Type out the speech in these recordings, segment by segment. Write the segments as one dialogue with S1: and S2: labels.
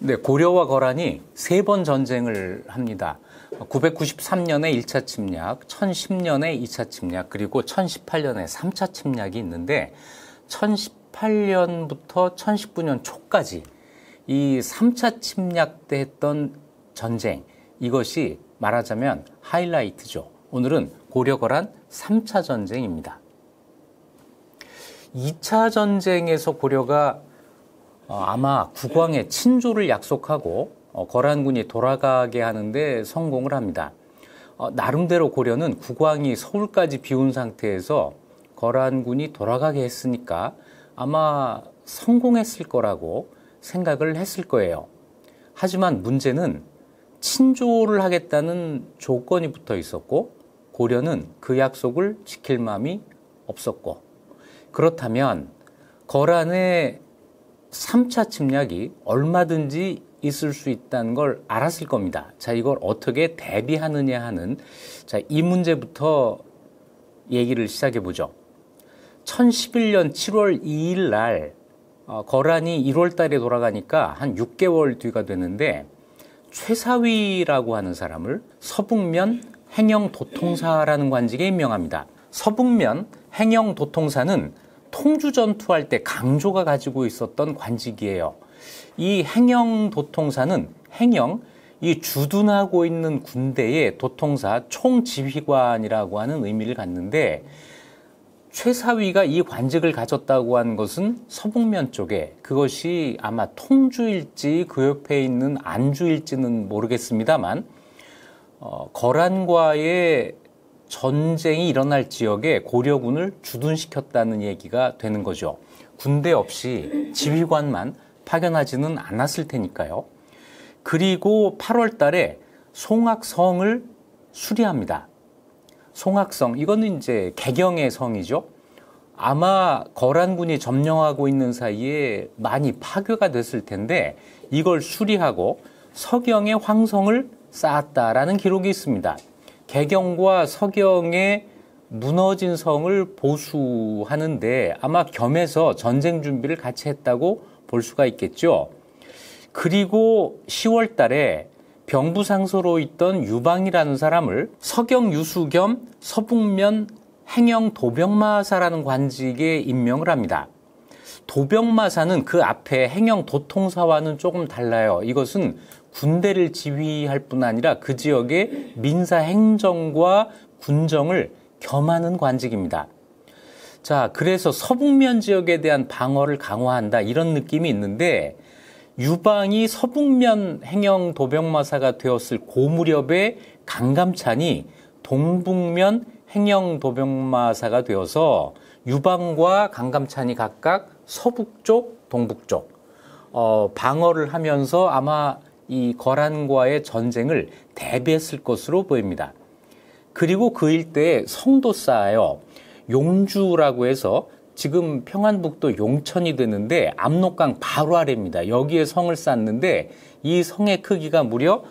S1: 네, 고려와 거란이 3번 전쟁을 합니다. 993년에 1차 침략, 1010년에 2차 침략, 그리고 1018년에 3차 침략이 있는데 1018년부터 1019년 초까지 이 3차 침략 때 했던 전쟁, 이것이 말하자면 하이라이트죠. 오늘은 고려 거란 3차 전쟁입니다. 2차 전쟁에서 고려가 아마 국왕의 친조를 약속하고 거란군이 돌아가게 하는데 성공을 합니다. 나름대로 고려는 국왕이 서울까지 비운 상태에서 거란군이 돌아가게 했으니까 아마 성공했을 거라고 생각을 했을 거예요. 하지만 문제는 친조를 하겠다는 조건이 붙어 있었고 고려는 그 약속을 지킬 마음이 없었고, 그렇다면 거란의 3차 침략이 얼마든지 있을 수 있다는 걸 알았을 겁니다. 자, 이걸 어떻게 대비하느냐 하는, 자, 이 문제부터 얘기를 시작해 보죠. 1011년 7월 2일 날 거란이 1월 달에 돌아가니까 한 6개월 뒤가 되는데 최사위라고 하는 사람을 서북면 행영도통사라는 관직에 임명합니다. 서북면 행영도통사는 통주 전투할 때 강조가 가지고 있었던 관직이에요. 이 행영도통사는 행영, 이 주둔하고 있는 군대의 도통사, 총지휘관이라고 하는 의미를 갖는데 최사위가 이 관직을 가졌다고 하는 것은 서북면 쪽에, 그것이 아마 통주일지 그 옆에 있는 안주일지는 모르겠습니다만 거란과의 전쟁이 일어날 지역에 고려군을 주둔시켰다는 얘기가 되는 거죠. 군대 없이 지휘관만 파견하지는 않았을 테니까요. 그리고 8월 달에 송악성을 수리합니다. 송악성, 이거는 이제 개경의 성이죠. 아마 거란군이 점령하고 있는 사이에 많이 파괴가 됐을 텐데 이걸 수리하고 서경의 황성을 쌓았다라는 기록이 있습니다. 개경과 서경의 무너진 성을 보수하는데 아마 겸해서 전쟁 준비를 같이 했다고 볼 수가 있겠죠. 그리고 10월 달에 병부상소로 있던 유방이라는 사람을 서경 유수 겸 서북면 행영 도병마사라는 관직에 임명을 합니다. 도병마사는 그 앞에 행영 도통사와는 조금 달라요. 이것은 군대를 지휘할 뿐 아니라 그 지역의 민사 행정과 군정을 겸하는 관직입니다. 자, 그래서 서북면 지역에 대한 방어를 강화한다, 이런 느낌이 있는데 유방이 서북면 행영 도병마사가 되었을 그 무렵에 강감찬이 동북면 행영 도병마사가 되어서 유방과 강감찬이 각각 서북쪽, 동북쪽 방어를 하면서 아마 이 거란과의 전쟁을 대비했을 것으로 보입니다. 그리고 그 일대에 성도 쌓아요. 용주라고 해서 지금 평안북도 용천이 되는데 압록강 바로 아래입니다. 여기에 성을 쌓는데 이 성의 크기가 무려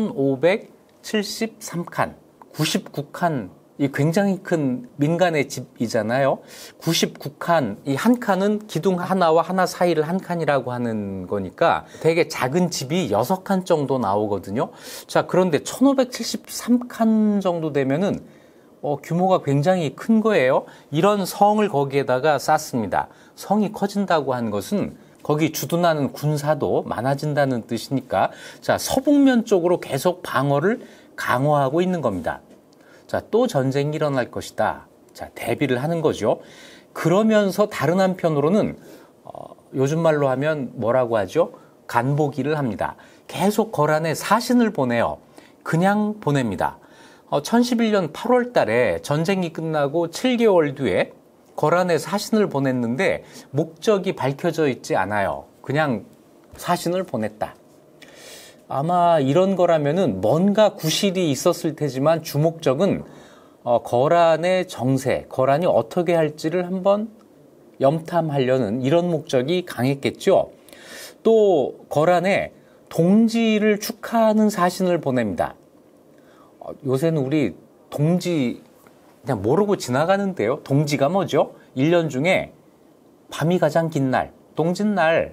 S1: 1573칸, 99칸, 이 굉장히 큰 민간의 집이잖아요. 99칸, 이 한 칸은 기둥 하나와 하나 사이를 한 칸이라고 하는 거니까 되게 작은 집이 6칸 정도 나오거든요. 자, 그런데 1573칸 정도 되면은 규모가 굉장히 큰 거예요. 이런 성을 거기에다가 쌓습니다. 성이 커진다고 하는 것은 거기 주둔하는 군사도 많아진다는 뜻이니까, 자, 서북면 쪽으로 계속 방어를 강화하고 있는 겁니다. 자, 또 전쟁이 일어날 것이다. 자, 대비를 하는 거죠. 그러면서 다른 한편으로는 요즘 말로 하면 뭐라고 하죠? 간보기를 합니다. 계속 거란에 사신을 보내요. 그냥 보냅니다. 1011년 8월 달에 전쟁이 끝나고 7개월 뒤에 거란에 사신을 보냈는데 목적이 밝혀져 있지 않아요. 그냥 사신을 보냈다. 아마 이런 거라면은 뭔가 구실이 있었을 테지만 주목적은 거란의 정세, 거란이 어떻게 할지를 한번 염탐하려는 이런 목적이 강했겠죠. 또 거란에 동지를 축하하는 사신을 보냅니다. 요새는 우리 동지 그냥 모르고 지나가는데요. 동지가 뭐죠? 1년 중에 밤이 가장 긴 날, 동짓날,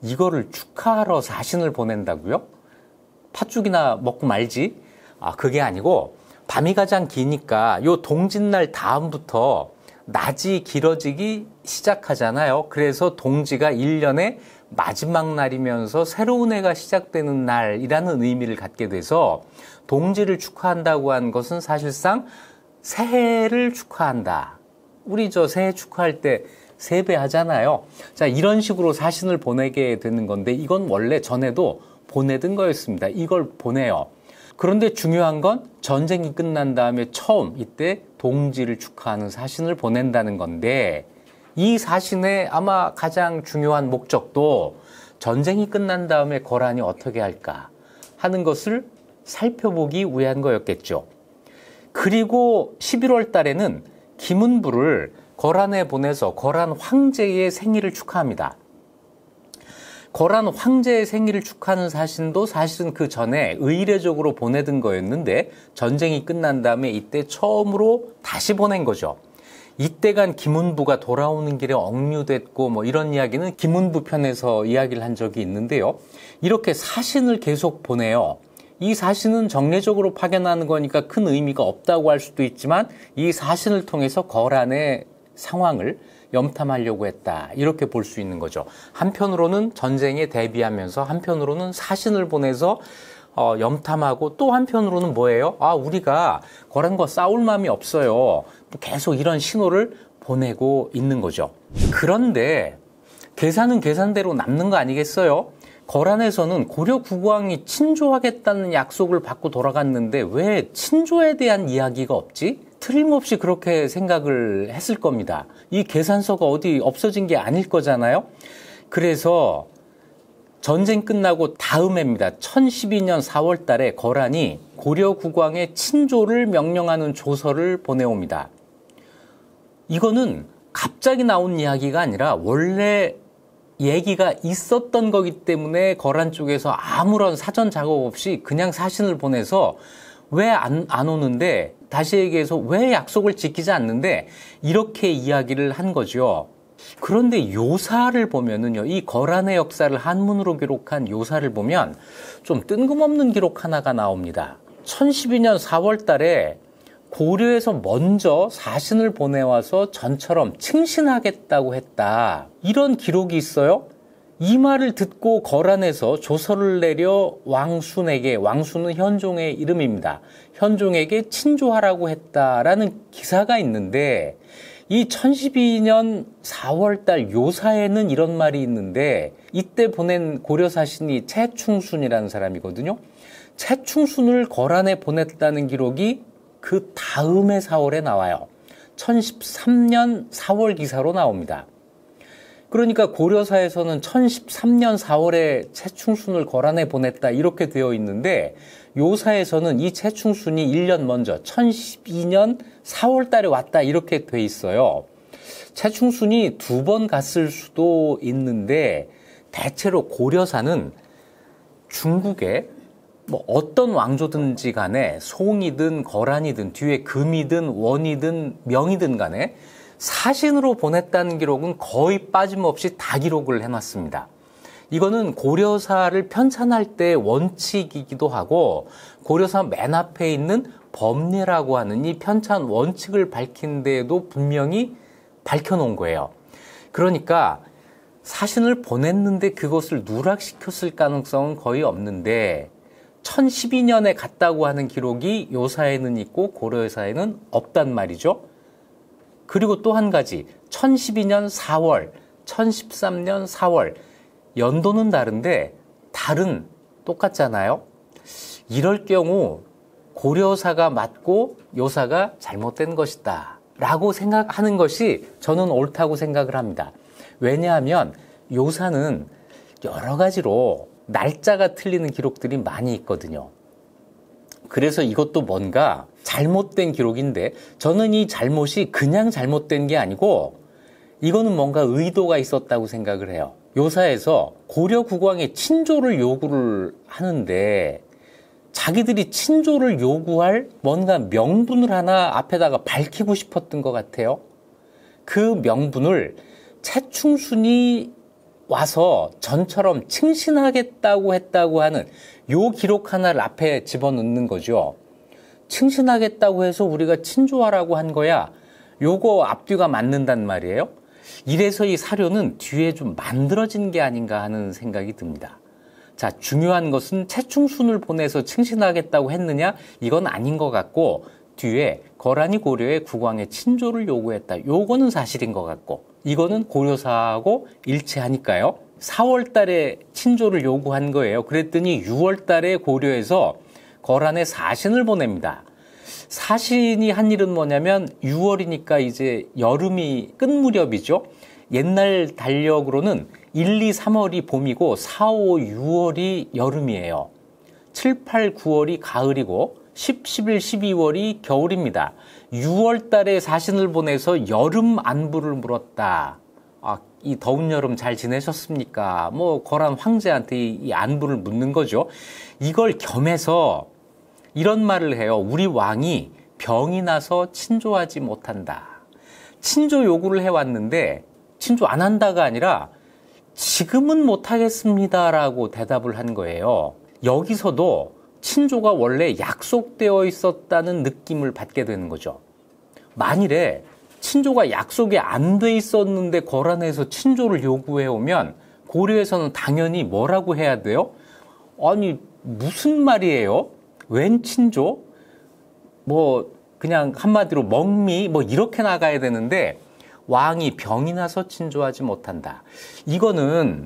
S1: 이거를 축하하러 사신을 보낸다고요? 팥죽이나 먹고 말지? 그게 아니고 밤이 가장 기니까 요 동짓날 다음부터 낮이 길어지기 시작하잖아요. 그래서 동지가 1년의 마지막 날이면서 새로운 해가 시작되는 날이라는 의미를 갖게 돼서 동지를 축하한다고 한 것은 사실상 새해를 축하한다. 우리 새해 축하할 때 세배 하잖아요. 자, 이런 식으로 사신을 보내게 되는 건데 이건 원래 전에도 보내던 거였습니다. 이걸 보내요. 그런데 중요한 건 전쟁이 끝난 다음에 처음 이때 동지를 축하하는 사신을 보낸다는 건데 이 사신의 아마 가장 중요한 목적도 전쟁이 끝난 다음에 거란이 어떻게 할까 하는 것을 살펴보기 위한 거였겠죠. 그리고 11월 달에는 김은부를 거란에 보내서 거란 황제의 생일을 축하합니다. 거란 황제의 생일을 축하하는 사신도 사실은 그 전에 의례적으로 보내던 거였는데 전쟁이 끝난 다음에 이때 처음으로 다시 보낸 거죠. 이때간 김은부가 돌아오는 길에 억류됐고 이런 이야기는 김은부 편에서 이야기를 한 적이 있는데요. 이렇게 사신을 계속 보내요. 이 사신은 정례적으로 파견하는 거니까 큰 의미가 없다고 할 수도 있지만 이 사신을 통해서 거란의 상황을 염탐하려고 했다. 이렇게 볼 수 있는 거죠. 한편으로는 전쟁에 대비하면서 한편으로는 사신을 보내서 염탐하고 또 한편으로는 뭐예요? 우리가 거란과 싸울 마음이 없어요. 계속 이런 신호를 보내고 있는 거죠. 그런데 계산은 계산대로 남는 거 아니겠어요? 거란에서는 고려 국왕이 친조하겠다는 약속을 받고 돌아갔는데 왜 친조에 대한 이야기가 없지? 틀림없이 그렇게 생각을 했을 겁니다. 이 계산서가 어디 없어진 게 아닐 거잖아요. 그래서 전쟁 끝나고 다음 해입니다. 1012년 4월 달에 거란이 고려 국왕의 친조를 명령하는 조서를 보내옵니다. 이거는 갑자기 나온 이야기가 아니라 원래 얘기가 있었던 거기 때문에 거란 쪽에서 아무런 사전 작업 없이 그냥 사신을 보내서 왜 안 오는데, 다시 얘기해서 왜 약속을 지키지 않는데 이렇게 이야기를 한 거죠. 그런데 요사를 보면은요, 이 거란의 역사를 한문으로 기록한 요사를 보면 좀 뜬금없는 기록 하나가 나옵니다. 1012년 4월 달에 고려에서 먼저 사신을 보내와서 전처럼 칭신하겠다고 했다. 이런 기록이 있어요. 이 말을 듣고 거란에서 조서를 내려 왕순에게, 왕순은 현종의 이름입니다. 현종에게 친조하라고 했다라는 기사가 있는데 이 1012년 4월달 요사에는 이런 말이 있는데 이때 보낸 고려사신이 최충순이라는 사람이거든요. 최충순을 거란에 보냈다는 기록이 그 다음해 4월에 나와요. 1013년 4월 기사로 나옵니다. 그러니까 고려사에서는 1013년 4월에 최충순을 거란에 보냈다 이렇게 되어 있는데 요사에서는 이 최충순이 1년 먼저 1012년 4월 달에 왔다 이렇게 돼 있어요. 최충순이 2번 갔을 수도 있는데 대체로 고려사는 중국에 어떤 왕조든지 간에 송이든 거란이든 뒤에 금이든 원이든 명이든 간에 사신으로 보냈다는 기록은 거의 빠짐없이 다 기록을 해놨습니다. 이거는 고려사를 편찬할 때 원칙이기도 하고 고려사 맨 앞에 있는 법례라고 하는 이 편찬 원칙을 밝힌 데에도 분명히 밝혀놓은 거예요. 그러니까 사신을 보냈는데 그것을 누락시켰을 가능성은 거의 없는데 1012년에 갔다고 하는 기록이 요사에는 있고 고려사에는 없단 말이죠. 그리고 또 한 가지 1012년 4월, 1013년 4월 연도는 다른데 달은 똑같잖아요. 이럴 경우 고려사가 맞고 요사가 잘못된 것이다 라고 생각하는 것이 저는 옳다고 생각을 합니다. 왜냐하면 요사는 여러 가지로 날짜가 틀리는 기록들이 많이 있거든요. 그래서 이것도 뭔가 잘못된 기록인데 저는 이 잘못이 그냥 잘못된 게 아니고 이거는 뭔가 의도가 있었다고 생각을 해요. 요사에서 고려 국왕의 친조를 요구를 하는데 자기들이 친조를 요구할 뭔가 명분을 하나 앞에다가 밝히고 싶었던 것 같아요. 그 명분을 최충순이 와서 전처럼 칭신하겠다고 했다고 하는 요 기록 하나를 앞에 집어넣는 거죠. 칭신하겠다고 해서 우리가 친조하라고 한 거야. 요거 앞뒤가 맞는단 말이에요. 이래서 이 사료는 뒤에 좀 만들어진 게 아닌가 하는 생각이 듭니다. 자, 중요한 것은 채충순을 보내서 칭신하겠다고 했느냐? 이건 아닌 것 같고, 뒤에 거란이 고려에 국왕의 친조를 요구했다. 요거는 사실인 것 같고, 이거는 고려사하고 일치하니까요. 4월 달에 친조를 요구한 거예요. 그랬더니 6월 달에 고려에서 거란의 사신을 보냅니다. 사신이 한 일은 뭐냐면 6월이니까 이제 여름이 끝 무렵이죠. 옛날 달력으로는 1, 2, 3월이 봄이고 4, 5, 6월이 여름이에요. 7, 8, 9월이 가을이고 10, 11, 12월이 겨울입니다. 6월 달에 사신을 보내서 여름 안부를 물었다. 이 더운 여름 잘 지내셨습니까? 뭐 거란 황제한테 이 안부를 묻는 거죠. 이걸 겸해서 이런 말을 해요. 우리 왕이 병이 나서 친조하지 못한다. 친조 요구를 해왔는데 친조 안 한다가 아니라 지금은 못하겠습니다라고 대답을 한 거예요. 여기서도 친조가 원래 약속되어 있었다는 느낌을 받게 되는 거죠. 만일에 친조가 약속이 안 돼 있었는데 거란에서 친조를 요구해 오면 고려에서는 당연히 뭐라고 해야 돼요? 아니 무슨 말이에요? 웬 친조? 뭐 그냥 한마디로 멍미 뭐 이렇게 나가야 되는데 왕이 병이 나서 친조하지 못한다. 이거는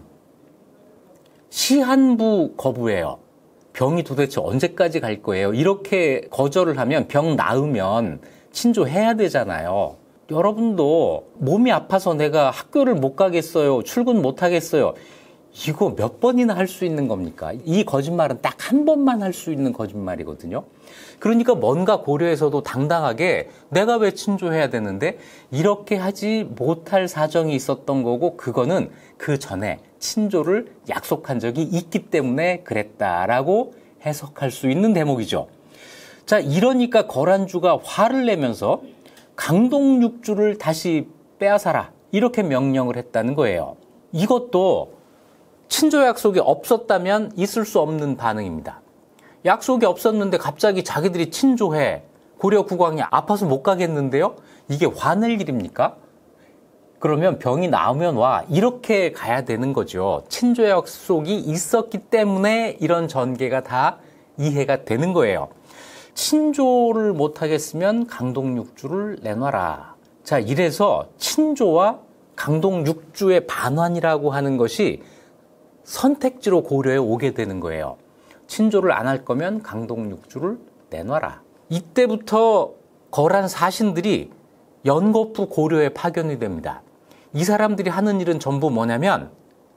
S1: 시한부 거부예요. 병이 도대체 언제까지 갈 거예요? 이렇게 거절을 하면 병 나으면 친조해야 되잖아요. 여러분도 몸이 아파서 내가 학교를 못 가겠어요. 출근 못 하겠어요. 이거 몇 번이나 할 수 있는 겁니까? 이 거짓말은 딱 한 번만 할 수 있는 거짓말이거든요. 그러니까 뭔가 고려에서도 당당하게 내가 왜 친조해야 되는데 이렇게 하지 못할 사정이 있었던 거고 그거는 그 전에 친조를 약속한 적이 있기 때문에 그랬다라고 해석할 수 있는 대목이죠. 자, 이러니까 거란주가 화를 내면서 강동육주를 다시 빼앗아라 이렇게 명령을 했다는 거예요. 이것도 친조 약속이 없었다면 있을 수 없는 반응입니다. 약속이 없었는데 갑자기 자기들이 친조해. 고려 국왕이 아파서 못 가겠는데요? 이게 화낼 일입니까? 그러면 병이 나으면 와. 이렇게 가야 되는 거죠. 친조 약속이 있었기 때문에 이런 전개가 다 이해가 되는 거예요. 친조를 못 하겠으면 강동육주를 내놔라. 자, 이래서 친조와 강동육주의 반환이라고 하는 것이 선택지로 고려에 오게 되는 거예요. 친조를 안 할 거면 강동육주를 내놔라. 이때부터 거란 사신들이 연거푸 고려에 파견이 됩니다. 이 사람들이 하는 일은 전부 뭐냐면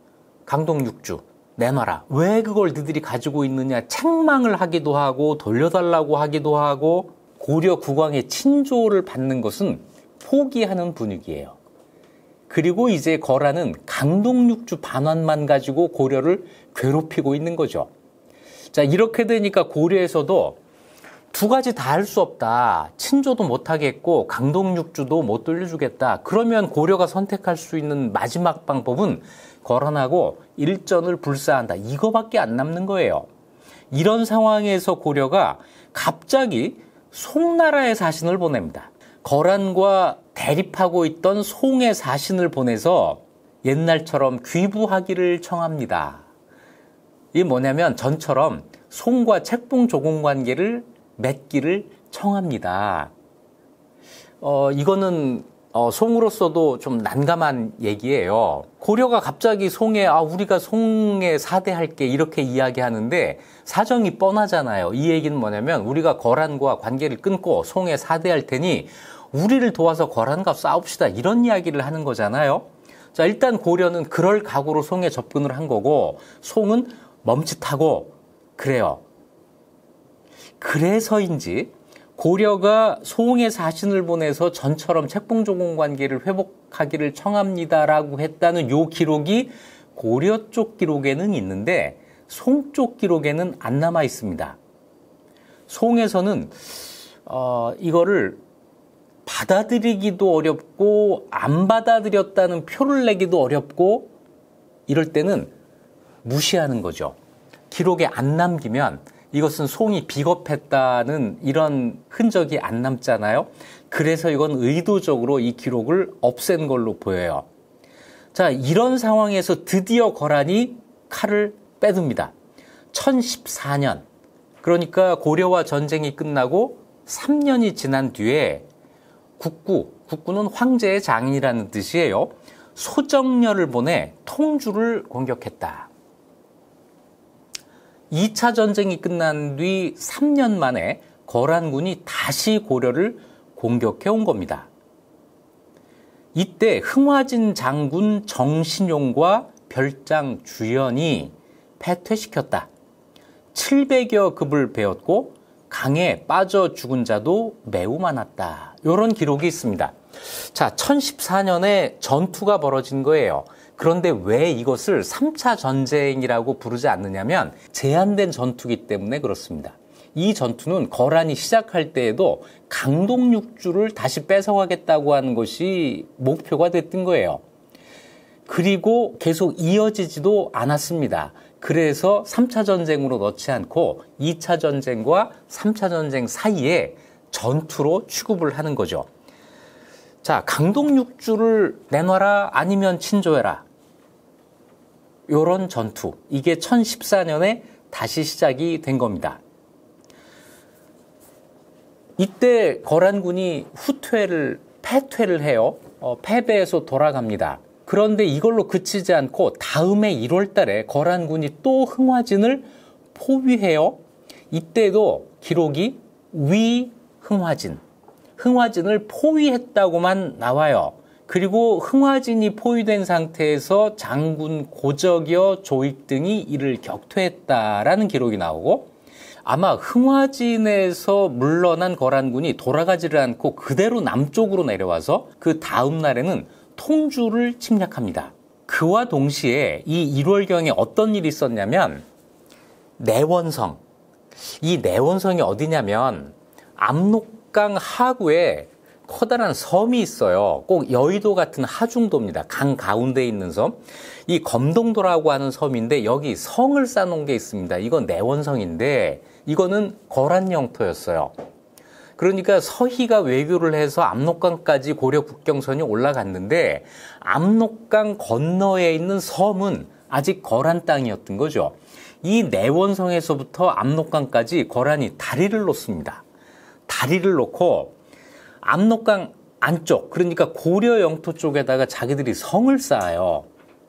S1: 강동육주 내놔라. 왜 그걸 너희들이 가지고 있느냐 책망을 하기도 하고 돌려달라고 하기도 하고 고려 국왕의 친조를 받는 것은 포기하는 분위기예요. 그리고 이제 거란은 강동육주 반환만 가지고 고려를 괴롭히고 있는 거죠. 자, 이렇게 되니까 고려에서도 두 가지 다 할 수 없다. 친조도 못 하겠고 강동육주도 못 돌려주겠다. 그러면 고려가 선택할 수 있는 마지막 방법은 거란하고 일전을 불사한다. 이거밖에 안 남는 거예요. 이런 상황에서 고려가 갑자기 송나라의 사신을 보냅니다. 거란과 대립하고 있던 송의 사신을 보내서 옛날처럼 귀부하기를 청합니다. 이게 뭐냐면 전처럼 송과 책봉조공 관계를 맺기를 청합니다. 이거는 송으로서도 좀 난감한 얘기예요. 고려가 갑자기 송에 우리가 송에 사대할게 이렇게 이야기하는데 사정이 뻔하잖아요. 이 얘기는 뭐냐면 우리가 거란과 관계를 끊고 송에 사대할 테니 우리를 도와서 거란과 싸웁시다 이런 이야기를 하는 거잖아요. 자, 일단 고려는 그럴 각오로 송에 접근을 한 거고 송은 멈칫하고 그래요. 그래서인지 고려가 송의 사신을 보내서 전처럼 책봉조공 관계를 회복하기를 청합니다라고 했다는 요 기록이 고려 쪽 기록에는 있는데 송 쪽 기록에는 안 남아 있습니다. 송에서는 이거를 받아들이기도 어렵고 안 받아들였다는 표를 내기도 어렵고 이럴 때는 무시하는 거죠. 기록에 안 남기면 이것은 송이 비겁했다는 이런 흔적이 안 남잖아요. 그래서 이건 의도적으로 이 기록을 없앤 걸로 보여요. 자, 이런 상황에서 드디어 거란이 칼을 빼듭니다. 1014년, 그러니까 고려와 전쟁이 끝나고 3년이 지난 뒤에 국구는 황제의 장인이라는 뜻이에요. 소정렬을 보내 통주를 공격했다. 2차 전쟁이 끝난 뒤 3년 만에 거란군이 다시 고려를 공격해 온 겁니다. 이때 흥화진 장군 정신용과 별장 주연이 패퇴시켰다. 700여 급을 베었고 강에 빠져 죽은 자도 매우 많았다. 이런 기록이 있습니다. 자, 1014년에 전투가 벌어진 거예요. 그런데 왜 이것을 3차 전쟁이라고 부르지 않느냐면 제한된 전투이기 때문에 그렇습니다. 이 전투는 거란이 시작할 때에도 강동육주를 다시 뺏어가겠다고 하는 것이 목표가 됐던 거예요. 그리고 계속 이어지지도 않았습니다. 그래서 3차 전쟁으로 넣지 않고 2차 전쟁과 3차 전쟁 사이에 전투로 취급을 하는 거죠. 자, 강동육주를 내놔라 아니면 친조해라. 이런 전투, 이게 1014년에 다시 시작이 된 겁니다. 이때 거란군이 패퇴를 해요. 패배해서 돌아갑니다. 그런데 이걸로 그치지 않고 다음해 1월 달에 거란군이 또 흥화진을 포위해요. 이때도 기록이 흥화진을 포위했다고만 나와요. 그리고 흥화진이 포위된 상태에서 장군 고적여 조익 등이 이를 격퇴했다라는 기록이 나오고, 아마 흥화진에서 물러난 거란군이 돌아가지를 않고 그대로 남쪽으로 내려와서 그 다음 날에는 통주를 침략합니다. 그와 동시에 이 1월경에 어떤 일이 있었냐면 내원성, 이 내원성이 어디냐면 압록강 하구에 커다란 섬이 있어요. 꼭 여의도 같은 하중도입니다. 강 가운데에 있는 섬. 이 검동도라고 하는 섬인데 여기 성을 쌓아놓은 게 있습니다. 이건 내원성인데 이거는 거란 영토였어요. 그러니까 서희가 외교를 해서 압록강까지 고려 국경선이 올라갔는데 압록강 건너에 있는 섬은 아직 거란 땅이었던 거죠. 이 내원성에서부터 압록강까지 거란이 다리를 놓습니다. 다리를 놓고 압록강 안쪽, 그러니까 고려 영토 쪽에다가 자기들이 성을 쌓아요.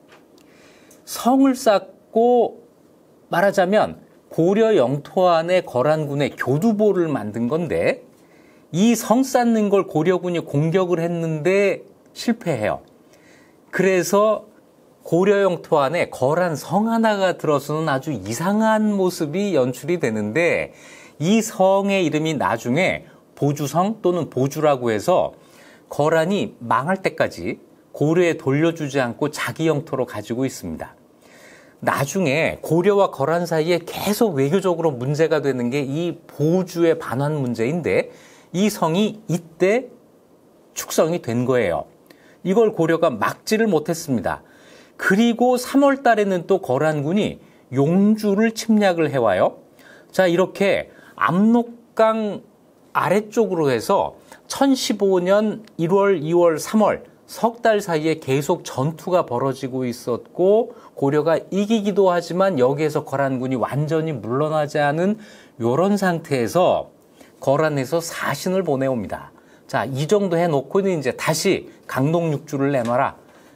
S1: 성을 쌓고 말하자면 고려 영토 안에 거란군의 교두보를 만든 건데 이 성 쌓는 걸 고려군이 공격을 했는데 실패해요. 그래서 고려 영토 안에 거란 성 하나가 들어서는 아주 이상한 모습이 연출이 되는데 이 성의 이름이 나중에 보주성 또는 보주라고 해서 거란이 망할 때까지 고려에 돌려주지 않고 자기 영토로 가지고 있습니다. 나중에 고려와 거란 사이에 계속 외교적으로 문제가 되는 게 이 보주의 반환 문제인데 이 성이 이때 축성이 된 거예요. 이걸 고려가 막지를 못했습니다. 그리고 3월 달에는 또 거란군이 용주를 침략을 해와요. 자, 이렇게 압록강 아래쪽으로 해서 1015년 1월, 2월, 3월 석 달 사이에 계속 전투가 벌어지고 있었고 고려가 이기기도 하지만 여기에서 거란군이 완전히 물러나지 않은 이런 상태에서 거란에서 사신을 보내옵니다. 자, 이 정도 해놓고는 이제 다시 강동육주를 내놔라.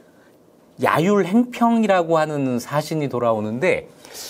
S1: 야율행평이라고 하는 사신이 돌아오는데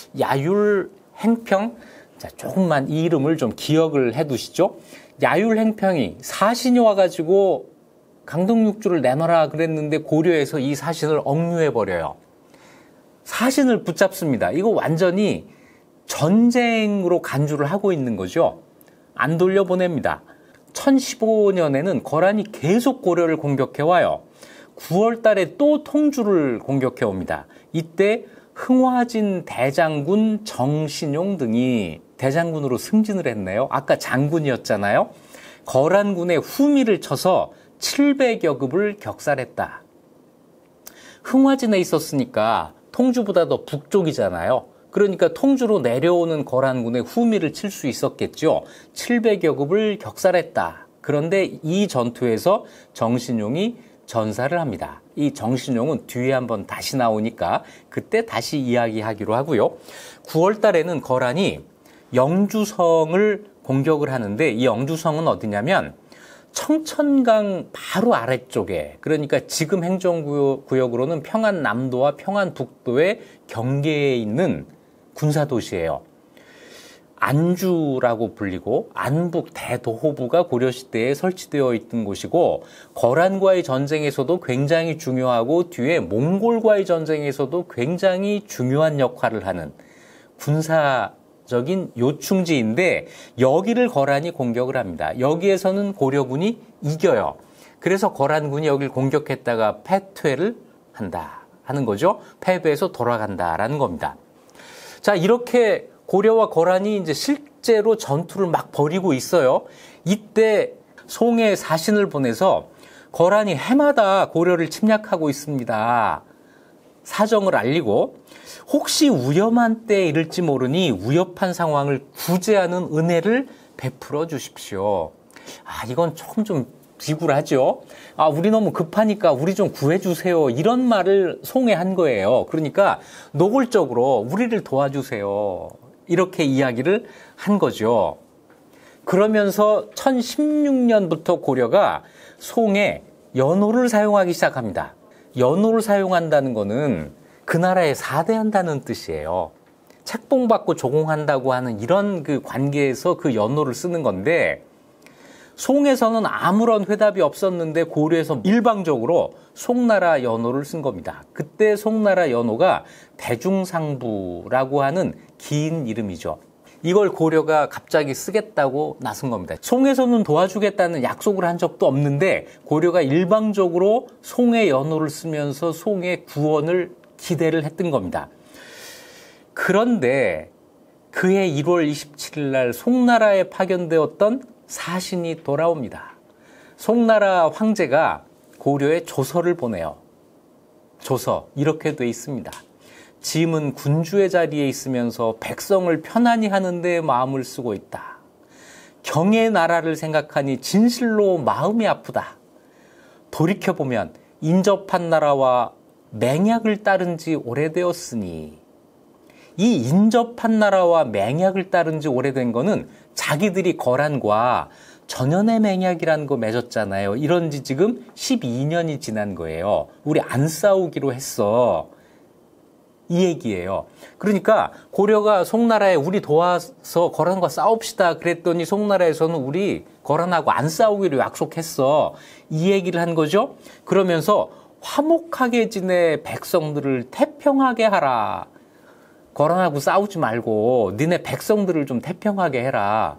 S1: 야율행평, 자, 조금만 이 이름을 좀 기억을 해 두시죠. 야율행평이 사신이 와가지고 강동육주를 내놔라 그랬는데 고려에서 이 사신을 억류해버려요. 사신을 붙잡습니다. 이거 완전히 전쟁으로 간주를 하고 있는 거죠. 안 돌려보냅니다. 1015년에는 거란이 계속 고려를 공격해와요. 9월 달에 또 통주를 공격해옵니다. 이때 흥화진 대장군 정신용 등이 대장군으로 승진을 했네요. 아까 장군이었잖아요. 거란군의 후미를 쳐서 700여 급을 격살했다. 흥화진에 있었으니까 통주보다 더 북쪽이잖아요. 그러니까 통주로 내려오는 거란군의 후미를 칠 수 있었겠죠. 700여 급을 격살했다. 그런데 이 전투에서 정신용이 전사를 합니다. 이 정신용은 뒤에 한번 다시 나오니까 그때 다시 이야기하기로 하고요. 9월 달에는 거란이 영주성을 공격을 하는데 이 영주성은 어디냐면 청천강 바로 아래쪽에, 그러니까 지금 행정구역으로는 평안남도와 평안북도의 경계에 있는 군사도시예요. 안주라고 불리고 안북 대도호부가 고려시대에 설치되어 있던 곳이고, 거란과의 전쟁에서도 굉장히 중요하고 뒤에 몽골과의 전쟁에서도 굉장히 중요한 역할을 하는 군사적인 요충지인데, 여기를 거란이 공격을 합니다. 여기에서는 고려군이 이겨요. 그래서 거란군이 여기를 공격했다가 패퇴를 한다 하는 거죠. 패배해서 돌아간다라는 겁니다. 자, 이렇게 고려와 거란이 이제 실제로 전투를 막 벌이고 있어요. 이때 송해 사신을 보내서 거란이 해마다 고려를 침략하고 있습니다. 사정을 알리고, 혹시 위험한 때에 이를지 모르니 위협한 상황을 구제하는 은혜를 베풀어 주십시오. 이건 조금 좀 비굴하죠. 우리 너무 급하니까 우리 좀 구해주세요. 이런 말을 송해한 거예요. 그러니까 노골적으로 우리를 도와주세요. 이렇게 이야기를 한 거죠. 그러면서 1016년부터 고려가 송해 연호를 사용하기 시작합니다. 연호를 사용한다는 거는 그 나라에 사대한다는 뜻이에요. 책봉받고 조공한다고 하는 이런 그 관계에서 그 연호를 쓰는 건데, 송에서는 아무런 회답이 없었는데 고려에서 일방적으로 송나라 연호를 쓴 겁니다. 그때 송나라 연호가 대중상부라고 하는 긴 이름이죠. 이걸 고려가 갑자기 쓰겠다고 나선 겁니다. 송에서는 도와주겠다는 약속을 한 적도 없는데 고려가 일방적으로 송의 연호를 쓰면서 송의 구원을 기대를 했던 겁니다. 그런데 그해 1월 27일 날 송나라에 파견되었던 사신이 돌아옵니다. 송나라 황제가 고려에 조서를 보내요. 조서 이렇게 돼 있습니다. 짐은 군주의 자리에 있으면서 백성을 편안히 하는데 마음을 쓰고 있다. 경의 나라를 생각하니 진실로 마음이 아프다. 돌이켜보면 인접한 나라와 맹약을 따른 지 오래되었으니, 이 인접한 나라와 맹약을 따른 지 오래된 거는 자기들이 거란과 전연의 맹약이라는 거 맺었잖아요. 이런 지 지금 12년이 지난 거예요. 우리 안 싸우기로 했어. 이 얘기예요. 그러니까 고려가 송나라에 우리 도와서 거란과 싸웁시다 그랬더니 송나라에서는 우리 거란하고 안 싸우기로 약속했어. 이 얘기를 한 거죠. 그러면서 화목하게 지내 백성들을 태평하게 하라. 거란하고 싸우지 말고 니네 백성들을 좀 태평하게 해라.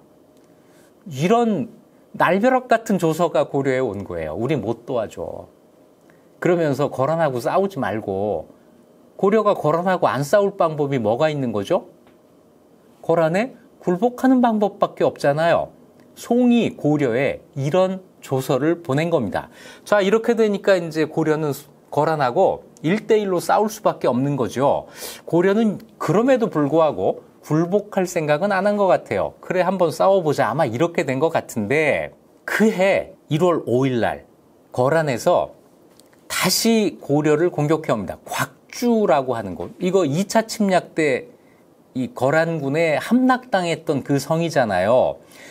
S1: 이런 날벼락 같은 조서가 고려에 온 거예요. 우리 못 도와줘. 그러면서 거란하고 싸우지 말고, 고려가 거란하고 안 싸울 방법이 뭐가 있는 거죠? 거란에 굴복하는 방법밖에 없잖아요. 송이 고려에 이런 조서를 보낸 겁니다. 자, 이렇게 되니까 이제 고려는 거란하고 1대1로 싸울 수밖에 없는 거죠. 고려는 그럼에도 불구하고 굴복할 생각은 안 한 것 같아요. 그래, 한번 싸워보자. 아마 이렇게 된 것 같은데, 그해 1월 5일 날 거란에서 다시 고려를 공격해 옵니다. 곽주라고 하는 곳. 이거 2차 침략 때 이 거란군에 함락당했던 그 성이잖아요.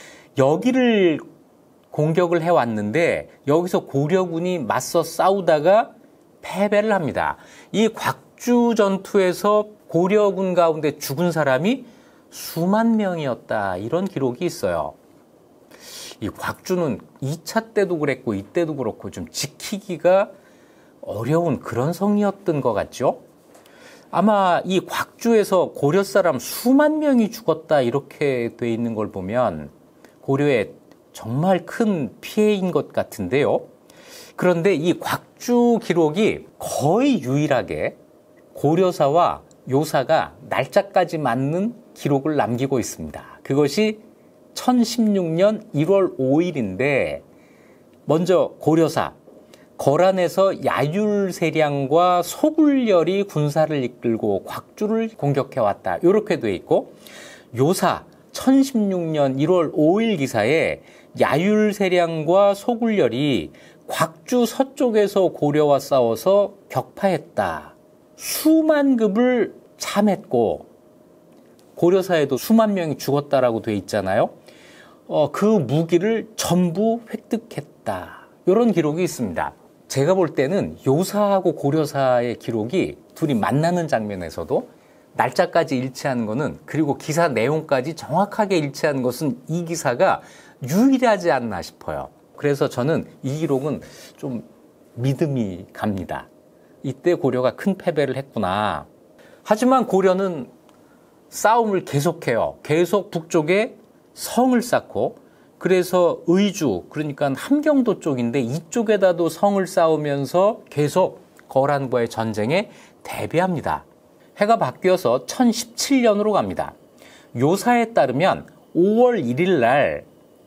S1: 여기를 공격을 해왔는데 여기서 고려군이 맞서 싸우다가 패배를 합니다. 이 곽주 전투에서 고려군 가운데 죽은 사람이 수만 명이었다. 이런 기록이 있어요. 이 곽주는 2차 때도 그랬고 이때도 그렇고 좀 지키기가 어려운 그런 성이었던 것 같죠? 아마 이 곽주에서 고려 사람 수만 명이 죽었다 이렇게 돼 있는 걸 보면 고려에 정말 큰 피해인 것 같은데요. 그런데 이 곽주 기록이 거의 유일하게 고려사와 요사가 날짜까지 맞는 기록을 남기고 있습니다. 그것이 1016년 1월 5일인데, 먼저 고려사 거란에서 야율세량과 소굴열이 군사를 이끌고 곽주를 공격해왔다. 이렇게 돼 있고, 요사 1016년 1월 5일 기사에 야율세량과 소굴열이 곽주 서쪽에서 고려와 싸워서 격파했다. 수만 급을 참했고 고려사에도 수만 명이 죽었다라고 돼 있잖아요. 그 무기를 전부 획득했다. 이런 기록이 있습니다. 제가 볼 때는 요사하고 고려사의 기록이 둘이 만나는 장면에서도 날짜까지 일치하는 것은, 그리고 기사 내용까지 정확하게 일치하는 것은 이 기사가 유일하지 않나 싶어요. 그래서 저는 이 기록은 좀 믿음이 갑니다. 이때 고려가 큰 패배를 했구나. 하지만 고려는 싸움을 계속해요. 계속 북쪽에 성을 쌓고, 그래서 의주, 그러니까 함경도 쪽인데 이쪽에다도 성을 쌓으면서 계속 거란과의 전쟁에 대비합니다. 해가 바뀌어서 1017년으로 갑니다. 요사에 따르면 5월 1일 날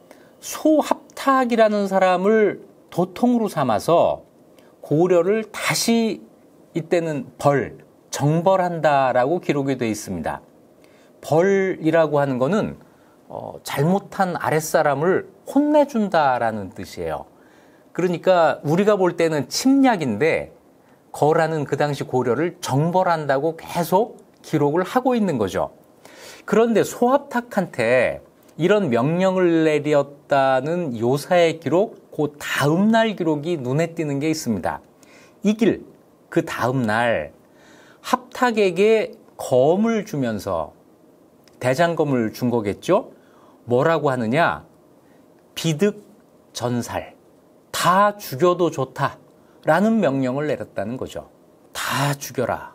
S1: 소합탁이라는 사람을 도통으로 삼아서 고려를 다시 이때는 정벌한다라고 기록이 되어 있습니다. 벌이라고 하는 거는 잘못한 아랫사람을 혼내준다라는 뜻이에요. 그러니까 우리가 볼 때는 침략인데 거란은 그 당시 고려를 정벌한다고 계속 기록을 하고 있는 거죠. 그런데 소합탁한테 이런 명령을 내렸다는 요사의 기록, 그 다음 날 기록이 눈에 띄는 게 있습니다. 그 다음 날 합탁에게 검을 주면서, 대장검을 준 거겠죠? 뭐라고 하느냐? 비득 전살, 다 죽여도 좋다라는 명령을 내렸다는 거죠. 다 죽여라.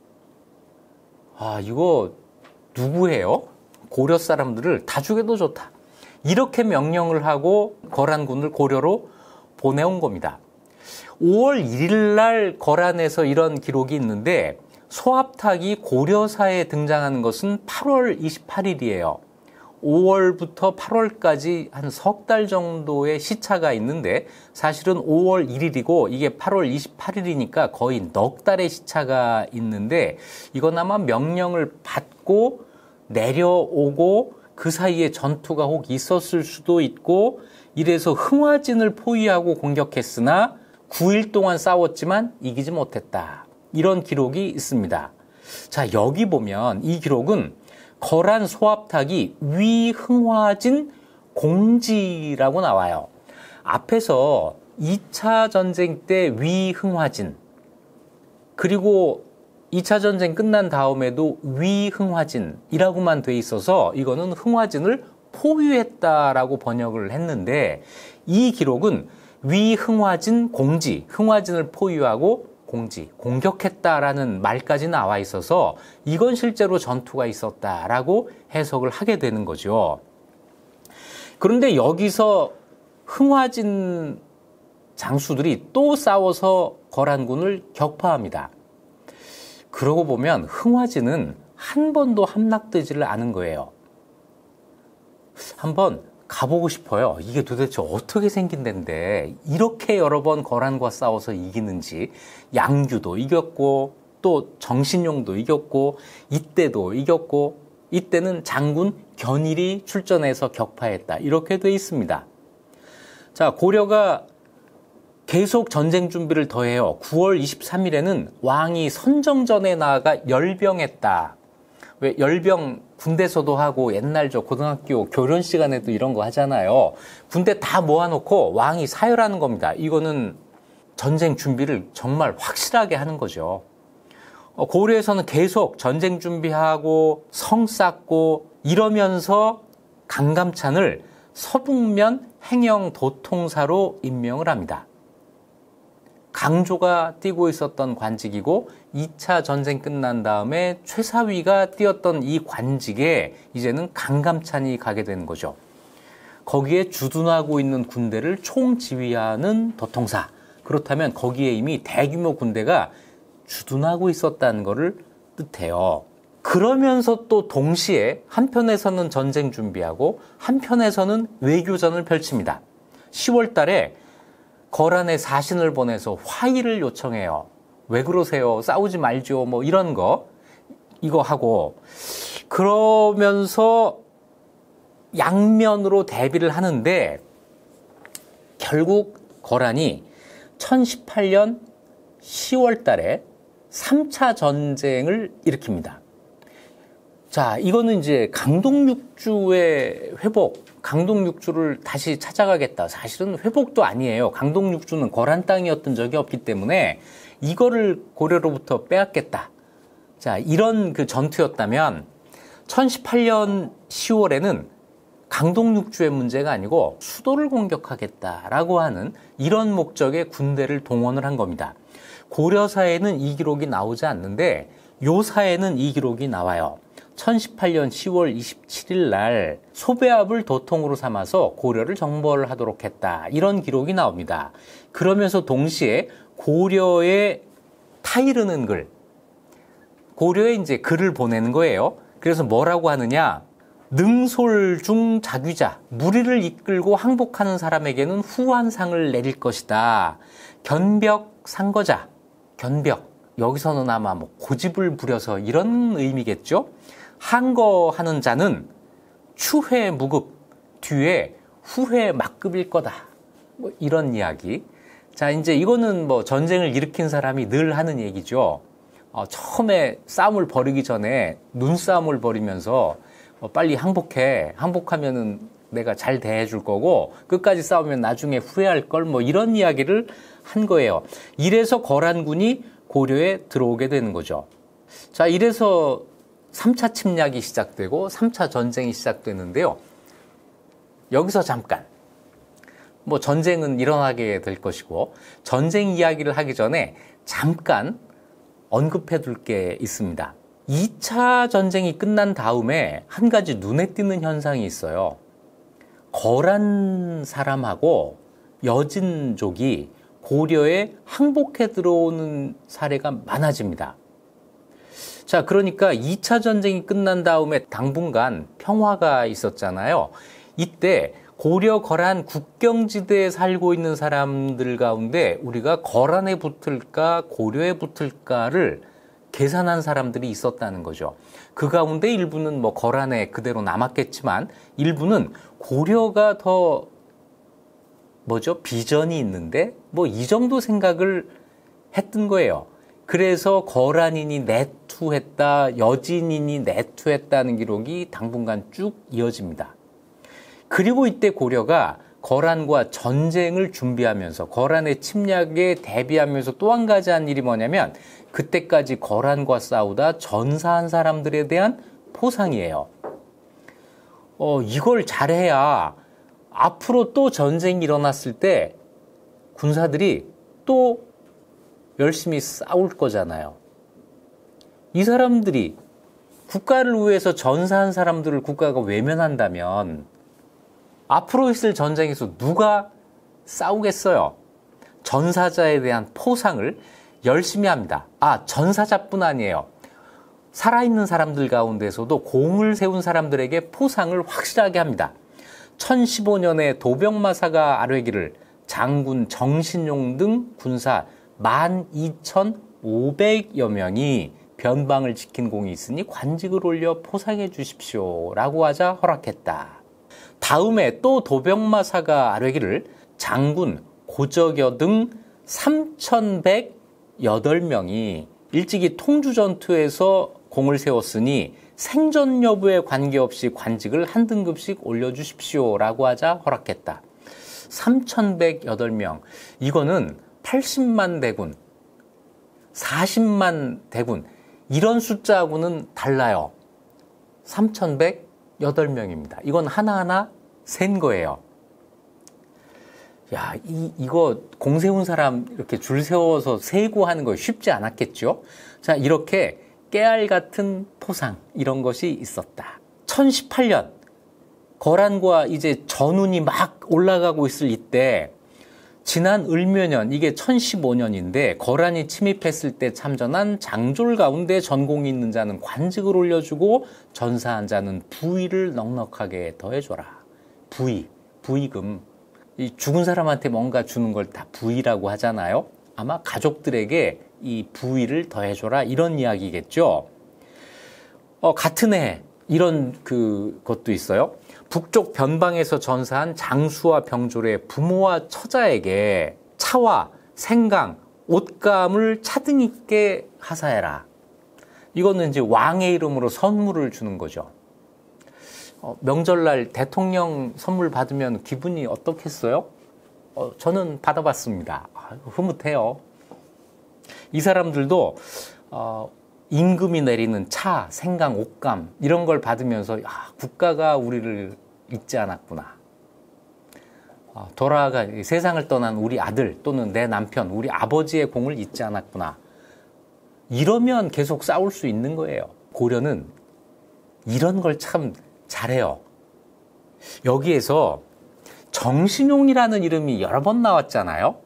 S1: 이거 누구예요? 고려 사람들을 다 죽여도 좋다. 이렇게 명령을 하고 거란군을 고려로 보내온 겁니다. 5월 1일 날 거란에서 이런 기록이 있는데, 소합탁이 고려사에 등장하는 것은 8월 28일이에요. 5월부터 8월까지 한 석 달 정도의 시차가 있는데, 사실은 5월 1일이고 이게 8월 28일이니까 거의 넉 달의 시차가 있는데, 이건 아마 명령을 받고 내려오고 그 사이에 전투가 혹 있었을 수도 있고, 이래서 흥화진을 포위하고 공격했으나 9일 동안 싸웠지만 이기지 못했다. 이런 기록이 있습니다. 자, 여기 보면 이 기록은 거란 소합탁이 위흥화진 공지라고 나와요. 앞에서 2차 전쟁 때 위흥화진, 그리고 2차 전쟁 끝난 다음에도 위흥화진이라고만 돼 있어서 이거는 흥화진을 포위했다라고 번역을 했는데, 이 기록은 위흥화진 공지, 흥화진을 포위하고 공격했다라는 말까지 나와 있어서 이건 실제로 전투가 있었다라고 해석을 하게 되는 거죠. 그런데 여기서 흥화진 장수들이 또 싸워서 거란군을 격파합니다. 그러고 보면 흥화진은 한 번도 함락되지를 않은 거예요. 한번 가보고 싶어요. 이게 도대체 어떻게 생긴 데인데 이렇게 여러 번 거란과 싸워서 이기는지. 양규도 이겼고 또 정신용도 이겼고 이때도 이겼고, 이때는 장군 견일이 출전해서 격파했다. 이렇게 돼 있습니다. 자, 고려가 계속 전쟁 준비를 더해요. 9월 23일에는 왕이 선정전에 나아가 열병했다. 왜 열병 군대에서도 하고, 옛날 저 고등학교 교련 시간에도 이런 거 하잖아요. 군대 다 모아놓고 왕이 사열하는 겁니다. 이거는 전쟁 준비를 정말 확실하게 하는 거죠. 고려에서는 계속 전쟁 준비하고 성 쌓고 이러면서 강감찬을 서북면 행영 도통사로 임명을 합니다. 강조가 띄고 있었던 관직이고 2차 전쟁 끝난 다음에 최사위가 띄었던 이 관직에 이제는 강감찬이 가게 되는 거죠. 거기에 주둔하고 있는 군대를 총지휘하는 도통사. 그렇다면 거기에 이미 대규모 군대가 주둔하고 있었다는 것을 뜻해요. 그러면서 또 동시에 한편에서는 전쟁 준비하고 한편에서는 외교전을 펼칩니다. 10월 달에 거란에 사신을 보내서 화의를 요청해요. 왜 그러세요? 싸우지 말죠. 뭐 이런 거 이거 하고 그러면서 양면으로 대비를 하는데 결국 거란이 1018년 10월 달에 3차 전쟁을 일으킵니다. 자, 이거는 이제 강동육주의 회복, 강동육주를 다시 찾아가겠다. 사실은 회복도 아니에요. 강동육주는 거란 땅이었던 적이 없기 때문에 이거를 고려로부터 빼앗겠다. 자, 이런 그 전투였다면 1018년 10월에는 강동육주의 문제가 아니고 수도를 공격하겠다라고 하는 이런 목적의 군대를 동원을 한 겁니다. 고려사에는 이 기록이 나오지 않는데 요사에는 이 기록이 나와요. 1018년 10월 27일 날 소배합을 도통으로 삼아서 고려를 정벌을 하도록 했다. 이런 기록이 나옵니다. 그러면서 동시에 고려에 타이르는 글, 고려에 이제 글을 보내는 거예요. 그래서 뭐라고 하느냐? 능솔중 자귀자, 무리를 이끌고 항복하는 사람에게는 후한상을 내릴 것이다. 견벽 상거자, 견벽. 여기서는 아마 뭐 고집을 부려서 이런 의미겠죠? 항거하는 자는 추회 무급, 뒤에 후회 막급일 거다. 뭐 이런 이야기. 자, 이제 이거는 뭐 전쟁을 일으킨 사람이 늘 하는 얘기죠. 처음에 싸움을 벌이기 전에 눈싸움을 벌이면서 빨리 항복해. 항복하면은 내가 잘 대해줄 거고 끝까지 싸우면 나중에 후회할 걸 뭐 이런 이야기를 한 거예요. 이래서 거란군이 고려에 들어오게 되는 거죠. 자, 이래서 3차 침략이 시작되고 3차 전쟁이 시작되는데요. 여기서 잠깐 뭐 전쟁은 일어나게 될 것이고 전쟁 이야기를 하기 전에 잠깐 언급해 둘 게 있습니다. 2차 전쟁이 끝난 다음에 한 가지 눈에 띄는 현상이 있어요. 거란 사람하고 여진족이 고려에 항복해 들어오는 사례가 많아집니다. 자, 그러니까 2차 전쟁이 끝난 다음에 당분간 평화가 있었잖아요. 이때 고려 거란 국경지대에 살고 있는 사람들 가운데 우리가 거란에 붙을까 고려에 붙을까를 계산한 사람들이 있었다는 거죠. 그 가운데 일부는 뭐 거란에 그대로 남았겠지만 일부는 고려가 더 비전이 있는데 뭐 이 정도 생각을 했던 거예요. 그래서 거란인이 내투했다, 여진인이 내투했다는 기록이 당분간 쭉 이어집니다. 그리고 이때 고려가 거란과 전쟁을 준비하면서 거란의 침략에 대비하면서 또 한 가지 한 일이 뭐냐면 그때까지 거란과 싸우다 전사한 사람들에 대한 포상이에요. 이걸 잘해야 앞으로 또 전쟁이 일어났을 때 군사들이 또 열심히 싸울 거잖아요. 이 사람들이 국가를 위해서 전사한 사람들을 국가가 외면한다면 앞으로 있을 전쟁에서 누가 싸우겠어요? 전사자에 대한 포상을 열심히 합니다. 전사자뿐 아니에요. 살아있는 사람들 가운데서도 공을 세운 사람들에게 포상을 확실하게 합니다. 1015년에 도병마사가 아뢰기를 장군 정신용 등 군사 12,500여 명이 변방을 지킨 공이 있으니 관직을 올려 포상해 주십시오 라고 하자 허락했다. 다음에 또 도병마사가 아뢰기를 장군 고적여 등 3,108명이 일찍이 통주전투에서 공을 세웠으니 생존 여부에 관계없이 관직을 한 등급씩 올려주십시오 라고 하자 허락했다. 3,108명. 이거는 80만 대군, 40만 대군 이런 숫자하고는 달라요. 3,108명입니다. 이건 하나하나 센 거예요. 야, 이거 공 세운 사람 이렇게 줄 세워서 세고 하는 거 쉽지 않았겠죠? 자, 이렇게 깨알 같은 포상 이런 것이 있었다. 1018년 거란과 이제 전운이 막 올라가고 있을 이때 지난 을묘년 이게 1015년인데 거란이 침입했을 때 참전한 장졸 가운데 전공이 있는 자는 관직을 올려주고 전사한 자는 부위를 넉넉하게 더해줘라. 부위금 이 죽은 사람한테 뭔가 주는 걸 다 부위라고 하잖아요. 아마 가족들에게 이 부위를 더해줘라 이런 이야기겠죠. 같은 해 이런 것도 있어요. 북쪽 변방에서 전사한 장수와 병졸의 부모와 처자에게 차와 생강, 옷감을 차등 있게 하사해라. 이거는 이제 왕의 이름으로 선물을 주는 거죠. 명절날 대통령 선물 받으면 기분이 어떻겠어요? 저는 받아봤습니다. 흐뭇해요. 이 사람들도 임금이 내리는 차, 생강, 옷감 이런 걸 받으면서 국가가 우리를 잊지 않았구나. 돌아가 세상을 떠난 우리 아들 또는 내 남편, 우리 아버지의 공을 잊지 않았구나. 이러면 계속 싸울 수 있는 거예요. 고려는 이런 걸 참 잘해요. 여기에서 정신용이라는 이름이 여러 번 나왔잖아요.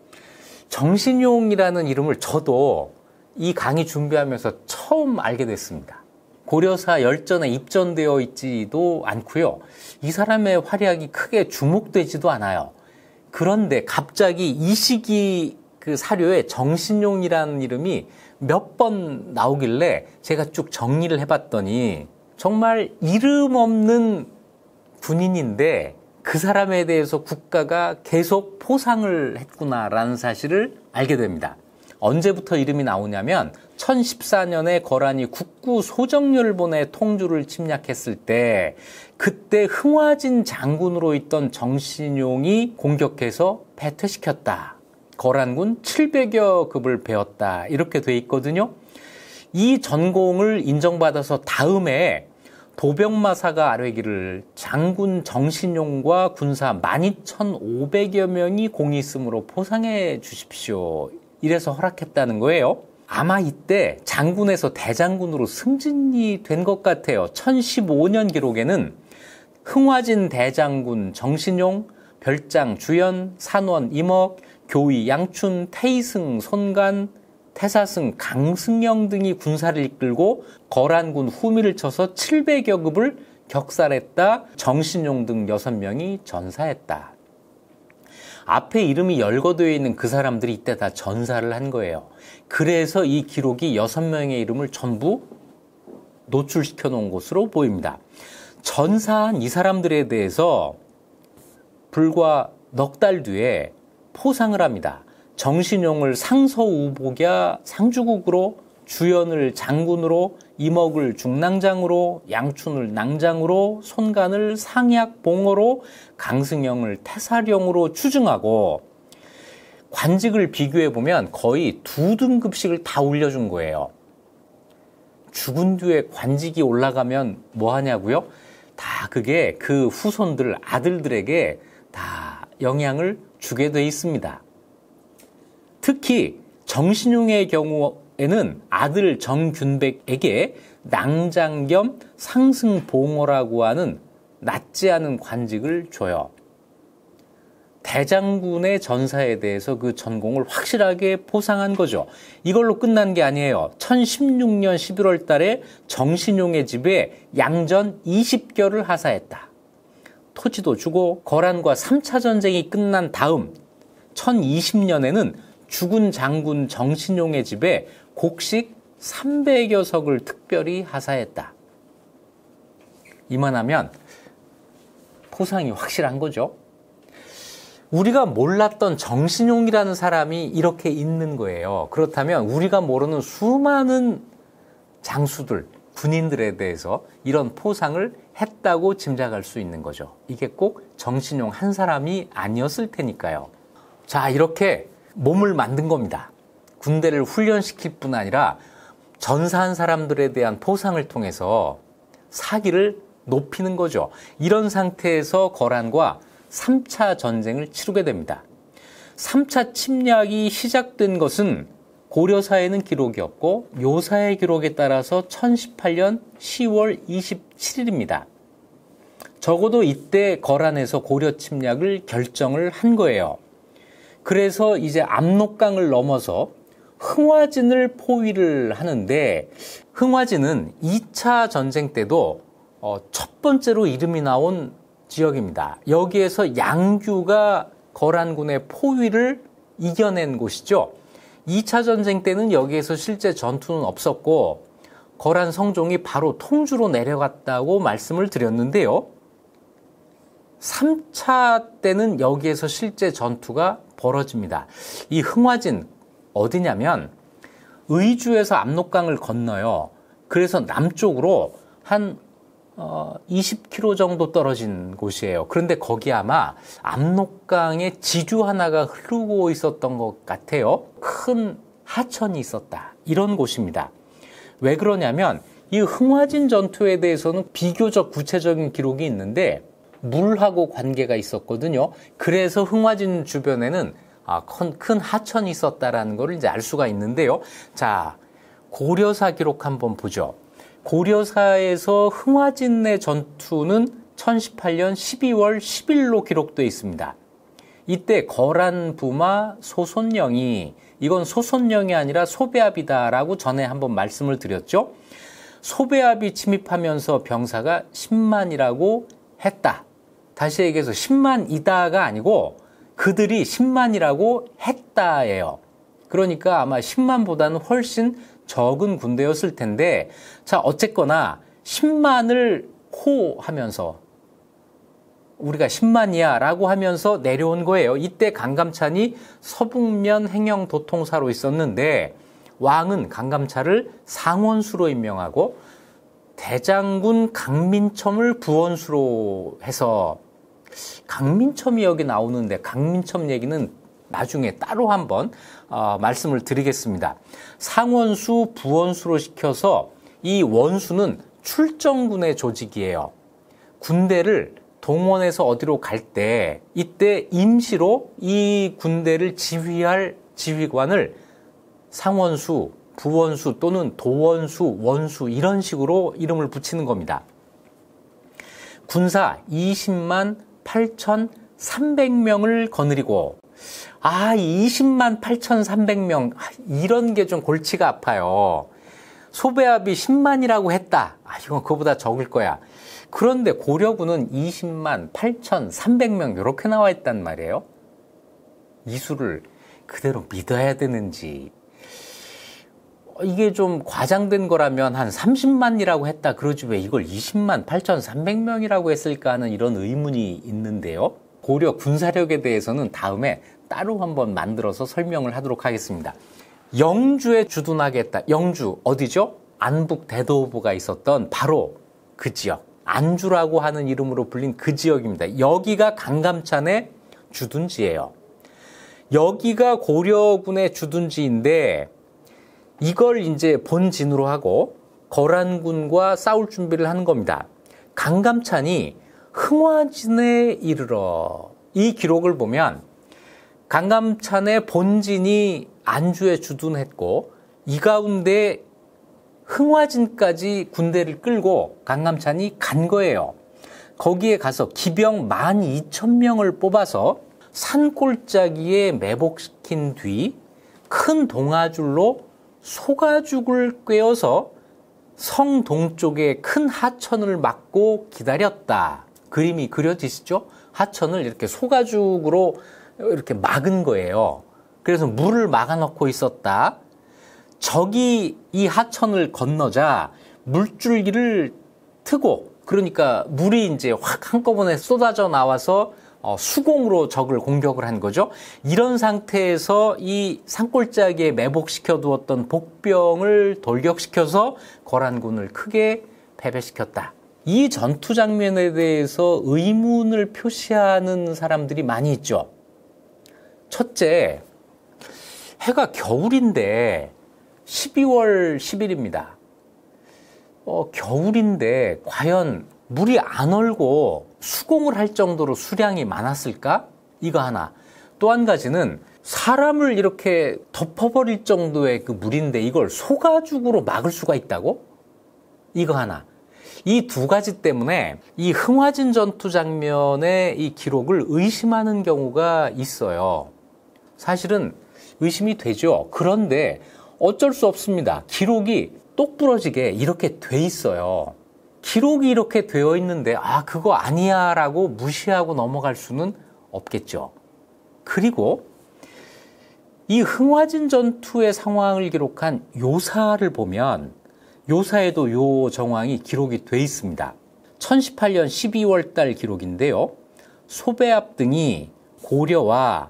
S1: 정신용이라는 이름을 저도 이 강의 준비하면서 처음 알게 됐습니다. 고려사 열전에 입전되어 있지도 않고요. 이 사람의 활약이 크게 주목되지도 않아요. 그런데 갑자기 이 시기 그 사료에 정신용이라는 이름이 몇 번 나오길래 제가 쭉 정리를 해봤더니 정말 이름 없는 군인인데 그 사람에 대해서 국가가 계속 포상을 했구나라는 사실을 알게 됩니다. 언제부터 이름이 나오냐면 1014년에 거란이 국구 소정렬본의 통주를 침략했을 때 그때 흥화진 장군으로 있던 정신용이 공격해서 패퇴시켰다. 거란군 700여 급을 베었다. 이렇게 돼 있거든요. 이 전공을 인정받아서 다음에 도병마사가 아뢰기를 장군 정신용과 군사 12,500여 명이 공이 있으므로 포상해 주십시오. 이래서 허락했다는 거예요. 아마 이때 장군에서 대장군으로 승진이 된 것 같아요. 1015년 기록에는 흥화진 대장군 정신용, 별장 주연, 산원 임억, 교위 양춘, 태이승 손간, 태사승 강승영 등이 군사를 이끌고 거란군 후미를 쳐서 700여 급을 격살했다. 정신용 등 6명이 전사했다. 앞에 이름이 열거되어 있는 그 사람들이 이때 다 전사를 한 거예요. 그래서 이 기록이 6명의 이름을 전부 노출시켜 놓은 것으로 보입니다. 전사한 이 사람들에 대해서 불과 넉 달 뒤에 포상을 합니다. 정신용을 상서우복야 상주국으로, 주연을 장군으로, 임억을 중낭장으로, 양춘을 낭장으로, 손간을 상약 봉어로, 강승영을 태사령으로 추증하고 관직을 비교해보면 거의 2등급씩을 다 올려준 거예요. 죽은 뒤에 관직이 올라가면 뭐 하냐고요? 다 그게 그 후손들, 아들들에게 다 영향을 주게 돼 있습니다. 특히 정신용의 경우에는 아들 정균백에게 낭장 겸 상승봉어라고 하는 낮지 않은 관직을 줘요. 대장군의 전사에 대해서 그 전공을 확실하게 포상한 거죠. 이걸로 끝난 게 아니에요. 1016년 11월 달에 정신용의 집에 양전 20결을 하사했다. 토지도 주고 거란과 3차 전쟁이 끝난 다음 1020년에는 죽은 장군 정신용의 집에 곡식 300여 석을 특별히 하사했다. 이만하면 포상이 확실한 거죠. 우리가 몰랐던 정신용이라는 사람이 이렇게 있는 거예요. 그렇다면 우리가 모르는 수많은 장수들, 군인들에 대해서 이런 포상을 했다고 짐작할 수 있는 거죠. 이게 꼭 정신용 한 사람이 아니었을 테니까요. 자, 이렇게 몸을 만든 겁니다. 군대를 훈련시킬 뿐 아니라 전사한 사람들에 대한 포상을 통해서 사기를 높이는 거죠. 이런 상태에서 거란과 3차 전쟁을 치르게 됩니다. 3차 침략이 시작된 것은 고려사에는 기록이 없고 묘사의 기록에 따라서 1018년 10월 27일입니다. 적어도 이때 거란에서 고려 침략을 결정을 한 거예요. 그래서 이제 압록강을 넘어서 흥화진을 포위를 하는데, 흥화진은 2차 전쟁 때도 첫 번째로 이름이 나온 지역입니다. 여기에서 양규가 거란군의 포위를 이겨낸 곳이죠. 2차 전쟁 때는 여기에서 실제 전투는 없었고 거란 성종이 바로 통주로 내려갔다고 말씀을 드렸는데요. 3차 때는 여기에서 실제 전투가 벌어집니다. 이 흥화진 어디냐면 의주에서 압록강을 건너요. 그래서 남쪽으로 한 20km 정도 떨어진 곳이에요. 그런데 거기 아마 압록강에 지주 하나가 흐르고 있었던 것 같아요. 큰 하천이 있었다. 이런 곳입니다. 왜 그러냐면 이 흥화진 전투에 대해서는 비교적 구체적인 기록이 있는데 물하고 관계가 있었거든요. 그래서 흥화진 주변에는 큰 하천이 있었다라는 걸 이제 알 수가 있는데요. 자, 고려사 기록 한번 보죠. 고려사에서 흥화진의 전투는 1018년 12월 10일로 기록되어 있습니다. 이때 거란 부마 소손령이, 이건 소손령이 아니라 소배압이다라고 전에 한번 말씀을 드렸죠. 소배압이 침입하면서 병사가 10만이라고 했다. 다시 얘기해서 10만이다가 아니고 그들이 10만이라고 했다예요. 그러니까 아마 10만보다는 훨씬 적은 군대였을 텐데, 자, 어쨌거나 10만을 하면서 우리가 10만이야 라고 하면서 내려온 거예요. 이때 강감찬이 서북면 행영 도통사로 있었는데 왕은 강감찬을 상원수로 임명하고 대장군 강민첨을 부원수로 해서, 강민첨이 여기 나오는데 강민첨 얘기는 나중에 따로 한번 말씀을 드리겠습니다. 상원수, 부원수로 시켜서 이 원수는 출정군의 조직이에요. 군대를 동원해서 어디로 갈 때 이때 임시로 이 군대를 지휘할 지휘관을 상원수, 부원수 또는 도원수, 원수 이런 식으로 이름을 붙이는 겁니다. 군사 20만 8,300명을 거느리고, 20만 8,300명, 이런 게 좀 골치가 아파요. 소배압이 10만이라고 했다. 이건 그거보다 적을 거야. 그런데 고려군은 20만 8,300명 이렇게 나와 있단 말이에요. 이 수를 그대로 믿어야 되는지, 이게 좀 과장된 거라면 한 30만이라고 했다 그러지 왜 이걸 20만 8,300명이라고 했을까 하는 이런 의문이 있는데요. 고려 군사력에 대해서는 다음에 따로 한번 만들어서 설명을 하도록 하겠습니다. 영주에 주둔하겠다. 영주 어디죠? 안북 대도보가 있었던 바로 그 지역, 안주라고 하는 이름으로 불린 그 지역입니다. 여기가 강감찬의 주둔지예요. 여기가 고려군의 주둔지인데 이걸 이제 본진으로 하고 거란군과 싸울 준비를 하는 겁니다. 강감찬이 흥화진에 이르러, 이 기록을 보면 강감찬의 본진이 안주에 주둔했고 이 가운데 흥화진까지 군대를 끌고 강감찬이 간 거예요. 거기에 가서 기병 12,000명을 뽑아서 산골짜기에 매복시킨 뒤 큰 동아줄로 소가죽을 꿰어서 성 동쪽에 큰 하천을 막고 기다렸다. 그림이 그려지시죠? 하천을 이렇게 소가죽으로 이렇게 막은 거예요. 그래서 물을 막아놓고 있었다. 적이 이 하천을 건너자 물줄기를 트고, 그러니까 물이 이제 확 한꺼번에 쏟아져 나와서 수공으로 적을 공격을 한 거죠. 이런 상태에서 이 산골짜기에 매복시켜 두었던 복병을 돌격시켜서 거란군을 크게 패배시켰다. 이 전투 장면에 대해서 의문을 표시하는 사람들이 많이 있죠. 첫째, 해가 겨울인데 12월 10일입니다. 겨울인데 과연 물이 안 얼고 수공을 할 정도로 수량이 많았을까? 이거 하나. 또 한 가지는 사람을 이렇게 덮어버릴 정도의 그 물인데 이걸 소가죽으로 막을 수가 있다고? 이거 하나. 이 두 가지 때문에 이 흥화진 전투 장면의 이 기록을 의심하는 경우가 있어요. 사실은 의심이 되죠. 그런데 어쩔 수 없습니다. 기록이 똑부러지게 이렇게 돼 있어요. 기록이 이렇게 되어 있는데 그거 아니야 라고 무시하고 넘어갈 수는 없겠죠. 그리고 이 흥화진 전투의 상황을 기록한 요사를 보면 요사에도 요 정황이 기록이 돼 있습니다. 1018년 12월 달 기록인데요. 소배압 등이 고려와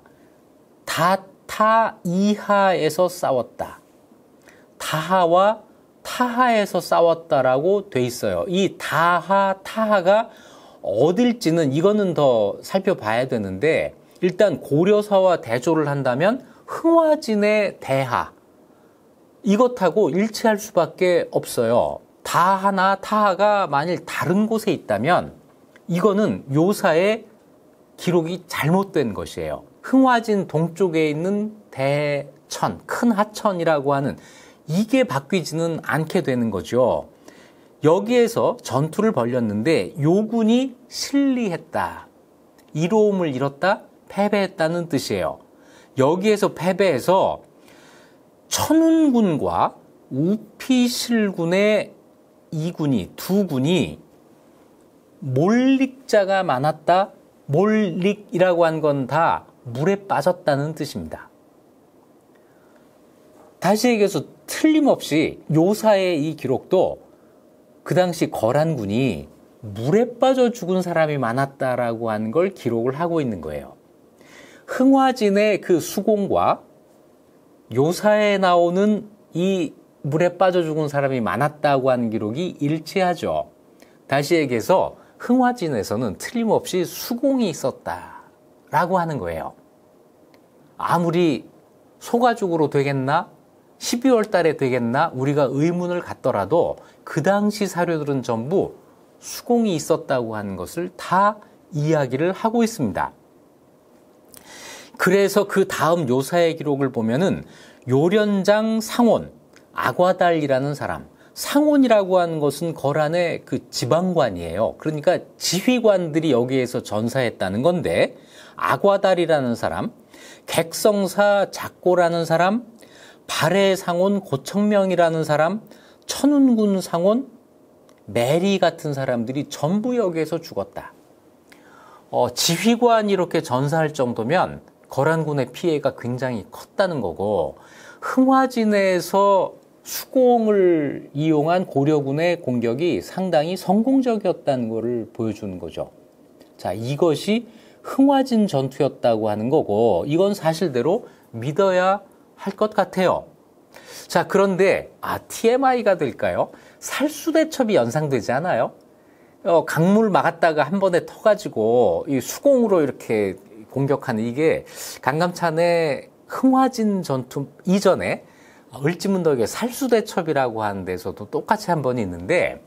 S1: 다타이하에서 싸웠다. 다하와 타하에서 싸웠다라고 돼 있어요. 이 다하, 타하가 어딜지는 이거는 더 살펴봐야 되는데 일단 고려사와 대조를 한다면 흥화진의 대하 이것하고 일치할 수밖에 없어요. 다하나 타하가 만일 다른 곳에 있다면 이거는 요사의 기록이 잘못된 것이에요. 흥화진 동쪽에 있는 대천, 큰 하천이라고 하는 이게 바뀌지는 않게 되는 거죠. 여기에서 전투를 벌였는데 요군이 실리했다. 이로움을 잃었다, 패배했다는 뜻이에요. 여기에서 패배해서 천운군과 우피실군의 두 군이 몰릭자가 많았다. 몰릭이라고 한 건 다 물에 빠졌다는 뜻입니다. 다시 얘기해서 틀림없이 요사의 이 기록도 그 당시 거란군이 물에 빠져 죽은 사람이 많았다라고 하는 걸 기록을 하고 있는 거예요. 흥화진의 그 수공과 요사에 나오는 이 물에 빠져 죽은 사람이 많았다고 하는 기록이 일치하죠. 다시 얘기해서 흥화진에서는 틀림없이 수공이 있었다라고 하는 거예요. 아무리 소가죽으로 되겠나? 12월 달에 되겠나? 우리가 의문을 갖더라도 그 당시 사료들은 전부 수공이 있었다고 하는 것을 다 이야기를 하고 있습니다. 그래서 그 다음 요사의 기록을 보면은 요련장 상온, 아과달이라는 사람, 상온이라고 하는 것은 거란의 그 지방관이에요. 그러니까 지휘관들이 여기에서 전사했다는 건데 아과달이라는 사람, 객성사 작고라는 사람, 발해 상온 고청명이라는 사람, 천운군 상온, 메리 같은 사람들이 전부 여기에서 죽었다. 지휘관이 이렇게 전사할 정도면 거란군의 피해가 굉장히 컸다는 거고 흥화진에서 수공을 이용한 고려군의 공격이 상당히 성공적이었다는 것을 보여주는 거죠. 자, 이것이 흥화진 전투였다고 하는 거고 이건 사실대로 믿어야 할 것 같아요. 자, 그런데 TMI가 될까요? 살수대첩이 연상되지 않아요? 강물 막았다가 한 번에 터가지고 이 수공으로 이렇게 공격하는 이게 강감찬의 흥화진 전투 이전에 을지문덕의 살수대첩이라고 하는 데서도 똑같이 한 번 있는데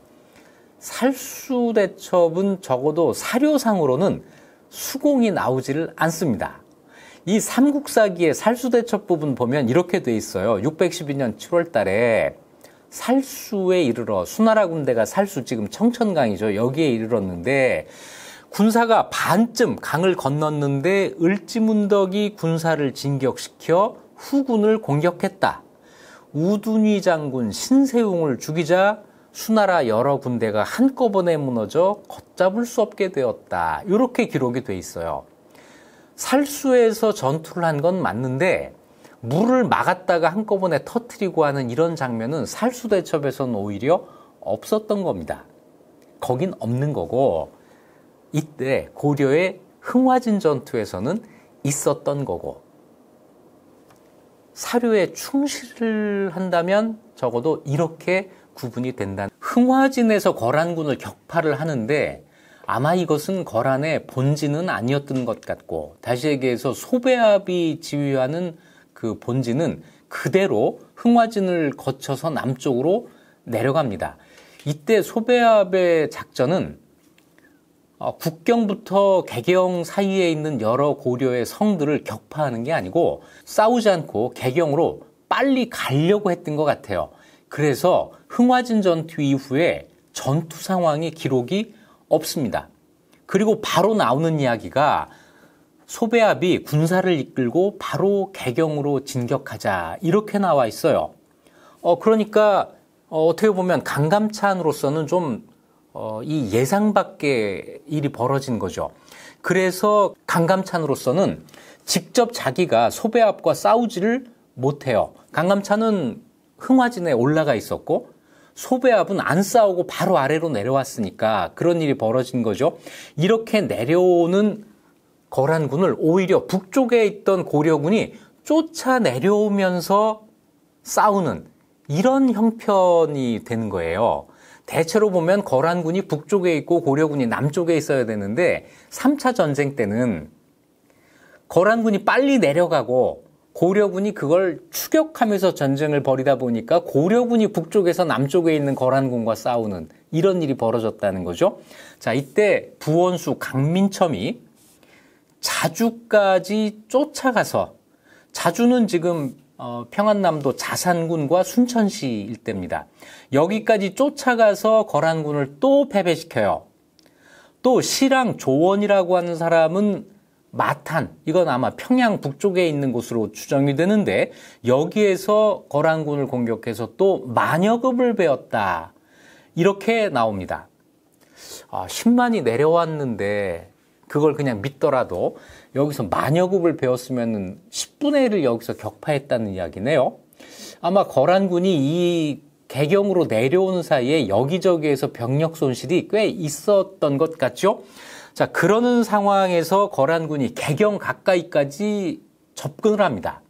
S1: 살수대첩은 적어도 사료상으로는 수공이 나오지를 않습니다. 이 삼국사기의 살수대첩 부분 보면 이렇게 돼 있어요. 612년 7월 달에 살수에 이르러 수나라 군대가 살수 지금 청천강이죠. 여기에 이르렀는데 군사가 반쯤 강을 건넜는데 을지문덕이 군사를 진격시켜 후군을 공격했다. 우둔위 장군 신세웅을 죽이자 수나라 여러 군대가 한꺼번에 무너져 걷잡을 수 없게 되었다. 이렇게 기록이 돼 있어요. 살수에서 전투를 한 건 맞는데 물을 막았다가 한꺼번에 터뜨리고 하는 이런 장면은 살수대첩에서는 오히려 없었던 겁니다. 거긴 없는 거고 이때 고려의 흥화진 전투에서는 있었던 거고 사료에 충실을 한다면 적어도 이렇게 구분이 된다. 흥화진에서 거란군을 격파를 하는데 아마 이것은 거란의 본진은 아니었던 것 같고 다시 얘기해서 소배압이 지휘하는 그 본진은 그대로 흥화진을 거쳐서 남쪽으로 내려갑니다. 이때 소배압의 작전은 국경부터 개경 사이에 있는 여러 고려의 성들을 격파하는 게 아니고 싸우지 않고 개경으로 빨리 가려고 했던 것 같아요. 그래서 흥화진 전투 이후에 전투 상황의 기록이 없습니다. 그리고 바로 나오는 이야기가 소배압이 군사를 이끌고 바로 개경으로 진격하자 이렇게 나와 있어요. 그러니까 어떻게 보면 강감찬으로서는 좀 이 예상 밖의 일이 벌어진 거죠. 그래서 강감찬으로서는 직접 자기가 소배압과 싸우지를 못해요. 강감찬은 흥화진에 올라가 있었고 소배압은 안 싸우고 바로 아래로 내려왔으니까 그런 일이 벌어진 거죠. 이렇게 내려오는 거란군을 오히려 북쪽에 있던 고려군이 쫓아 내려오면서 싸우는 이런 형편이 되는 거예요. 대체로 보면 거란군이 북쪽에 있고 고려군이 남쪽에 있어야 되는데 3차 전쟁 때는 거란군이 빨리 내려가고 고려군이 그걸 추격하면서 전쟁을 벌이다 보니까 고려군이 북쪽에서 남쪽에 있는 거란군과 싸우는 이런 일이 벌어졌다는 거죠. 자, 이때 부원수 강민첨이 자주까지 쫓아가서, 자주는 지금 평안남도 자산군과 순천시 일대입니다. 여기까지 쫓아가서 거란군을 또 패배시켜요. 또 시랑 조원이라고 하는 사람은 마탄, 이건 아마 평양 북쪽에 있는 곳으로 추정이 되는데 여기에서 거란군을 공격해서 또 만여급을 베었다. 이렇게 나옵니다. 10만이 내려왔는데 그걸 그냥 믿더라도 여기서 만여급을 베었으면 10분의 1을 여기서 격파했다는 이야기네요. 아마 거란군이 이 개경으로 내려오는 사이에 여기저기에서 병력 손실이 꽤 있었던 것 같죠? 자, 그러는 상황에서 거란군이 개경 가까이까지 접근을 합니다.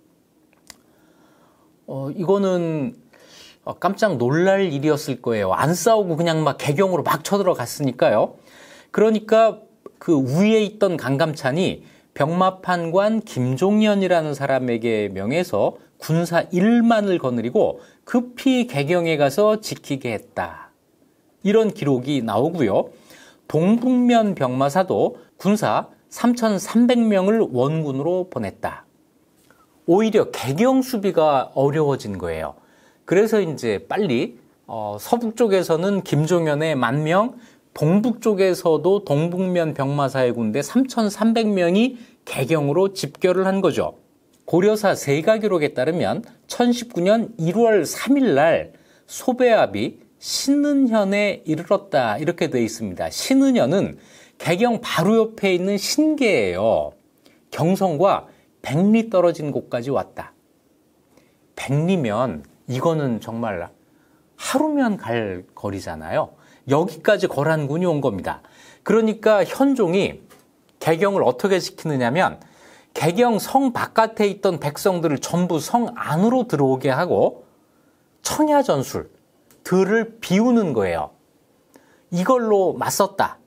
S1: 이거는 깜짝 놀랄 일이었을 거예요. 안 싸우고 그냥 막 개경으로 막 쳐들어갔으니까요. 그러니까 그 위에 있던 강감찬이 병마판관 김종연이라는 사람에게 명해서 군사 1만을 거느리고 급히 개경에 가서 지키게 했다. 이런 기록이 나오고요. 동북면 병마사도 군사 3,300명을 원군으로 보냈다. 오히려 개경 수비가 어려워진 거예요. 그래서 이제 빨리 서북 쪽에서는 김종연의 10,000명, 동북 쪽에서도 동북면 병마사의 군대 3,300명이 개경으로 집결을 한 거죠. 고려사 세가 기록에 따르면 1019년 1월 3일 날 소배압이 신은현에 이르렀다 이렇게 되어 있습니다. 신은현은 개경 바로 옆에 있는 신계예요. 경성과 100리 떨어진 곳까지 왔다. 100리면 이거는 정말 하루면 갈 거리잖아요. 여기까지 거란군이 온 겁니다. 그러니까 현종이 개경을 어떻게 지키느냐면 개경 성 바깥에 있던 백성들을 전부 성 안으로 들어오게 하고 청야전술, 들을 비우는 거예요. 이걸로 맞섰다.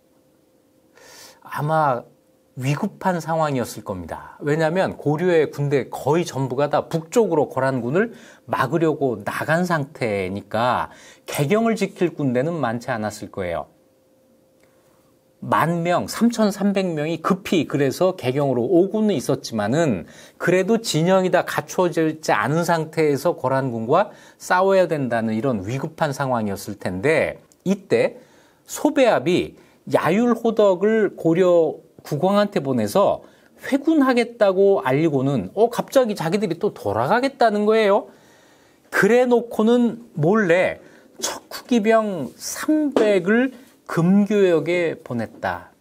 S1: 아마 위급한 상황이었을 겁니다. 왜냐하면 고려의 군대 거의 전부가 다 북쪽으로 거란군을 막으려고 나간 상태니까 개경을 지킬 군대는 많지 않았을 거예요. 10,000명, 3,300명이 급히 그래서 개경으로 오고는 있었지만은 그래도 진영이 다 갖추어지지 않은 상태에서 거란군과 싸워야 된다는 이런 위급한 상황이었을 텐데 이때 소배압이 야율호덕을 고려 국왕한테 보내서 회군하겠다고 알리고는 갑자기 자기들이 또 돌아가겠다는 거예요. 그래 놓고는 몰래 척후기병 300을 금교역에 보냈다.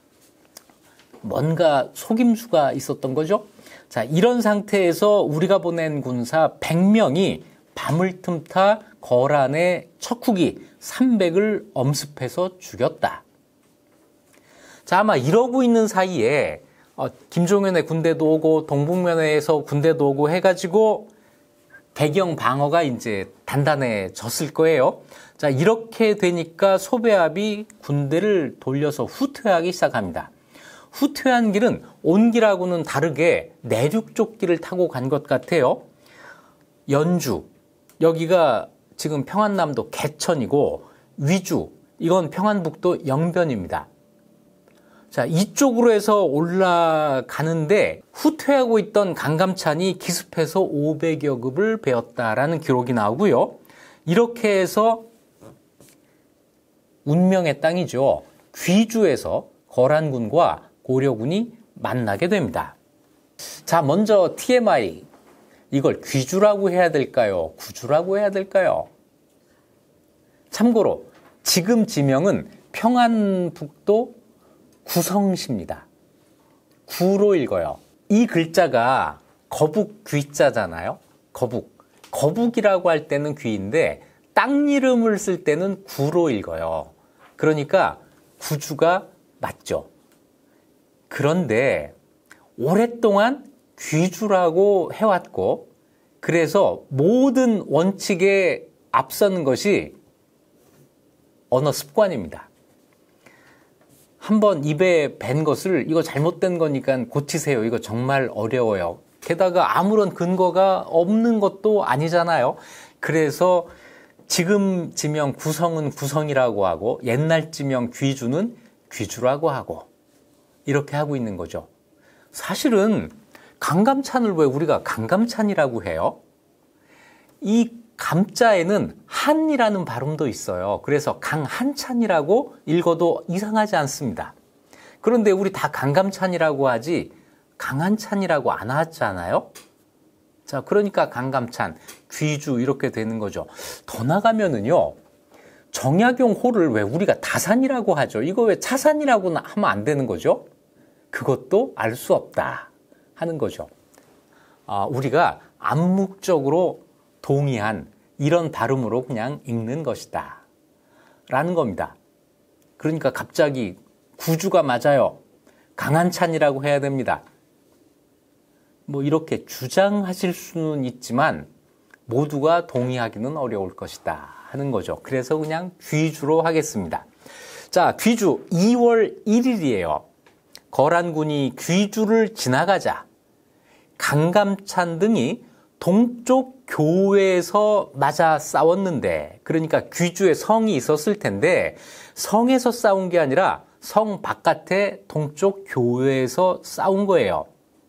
S1: 뭔가 속임수가 있었던 거죠. 자, 이런 상태에서 우리가 보낸 군사 100명이 밤을 틈타 거란의 척후기 300을 엄습해서 죽였다. 자, 아마 이러고 있는 사이에 김종연의 군대도 오고 동북면에서 군대도 오고 해가지고 개경 방어가 이제 단단해졌을 거예요. 자, 이렇게 되니까 소배압이 군대를 돌려서 후퇴하기 시작합니다. 후퇴한 길은 온 길하고는 다르게 내륙 쪽 길을 타고 간 것 같아요. 연주, 여기가 지금 평안남도 개천이고 위주, 이건 평안북도 영변입니다. 자, 이쪽으로 해서 올라가는데 후퇴하고 있던 강감찬이 기습해서 500여 급을 베었다라는 기록이 나오고요. 이렇게 해서 운명의 땅이죠. 귀주에서 거란군과 고려군이 만나게 됩니다. 자, 먼저 TMI. 이걸 귀주라고 해야 될까요? 구주라고 해야 될까요? 참고로 지금 지명은 평안북도 구성시입니다. 구로 읽어요. 이 글자가 거북 귀자잖아요. 거북이라고 할 때는 귀인데 땅 이름을 쓸 때는 구로 읽어요. 그러니까 구주가 맞죠. 그런데 오랫동안 귀주라고 해왔고, 그래서 모든 원칙에 앞서는 것이 언어 습관입니다. 한번 입에 밴 것을 이거 잘못된 거니까 고치세요. 이거 정말 어려워요. 게다가 아무런 근거가 없는 것도 아니잖아요. 그래서 지금 지명 구성은 구성이라고 하고 옛날 지명 귀주는 귀주라고 하고 이렇게 하고 있는 거죠. 사실은 강감찬을 왜 우리가 강감찬이라고 해요? 이 감자에는 한이라는 발음도 있어요. 그래서 강한찬이라고 읽어도 이상하지 않습니다. 그런데 우리 다 강감찬이라고 하지 강한찬이라고 안 하잖아요. 자, 그러니까 강감찬, 귀주 이렇게 되는 거죠. 더 나가면은요, 정약용 호를 왜 우리가 다산이라고 하죠? 이거 왜 차산이라고 하면 안 되는 거죠? 그것도 알 수 없다 하는 거죠. 우리가 암묵적으로 동의한 이런 발음으로 그냥 읽는 것이다 라는 겁니다. 그러니까 갑자기 구주가 맞아요, 강한찬이라고 해야 됩니다, 뭐 이렇게 주장하실 수는 있지만 모두가 동의하기는 어려울 것이다 하는 거죠. 그래서 그냥 귀주로 하겠습니다. 자, 귀주 2월 1일이에요. 거란군이 귀주를 지나가자 강감찬 등이 동쪽 교회에서 맞아 싸웠는데, 그러니까 귀주에 성이 있었을 텐데 성에서 싸운 게 아니라 성 바깥에 동쪽 교회에서 싸운 거예요.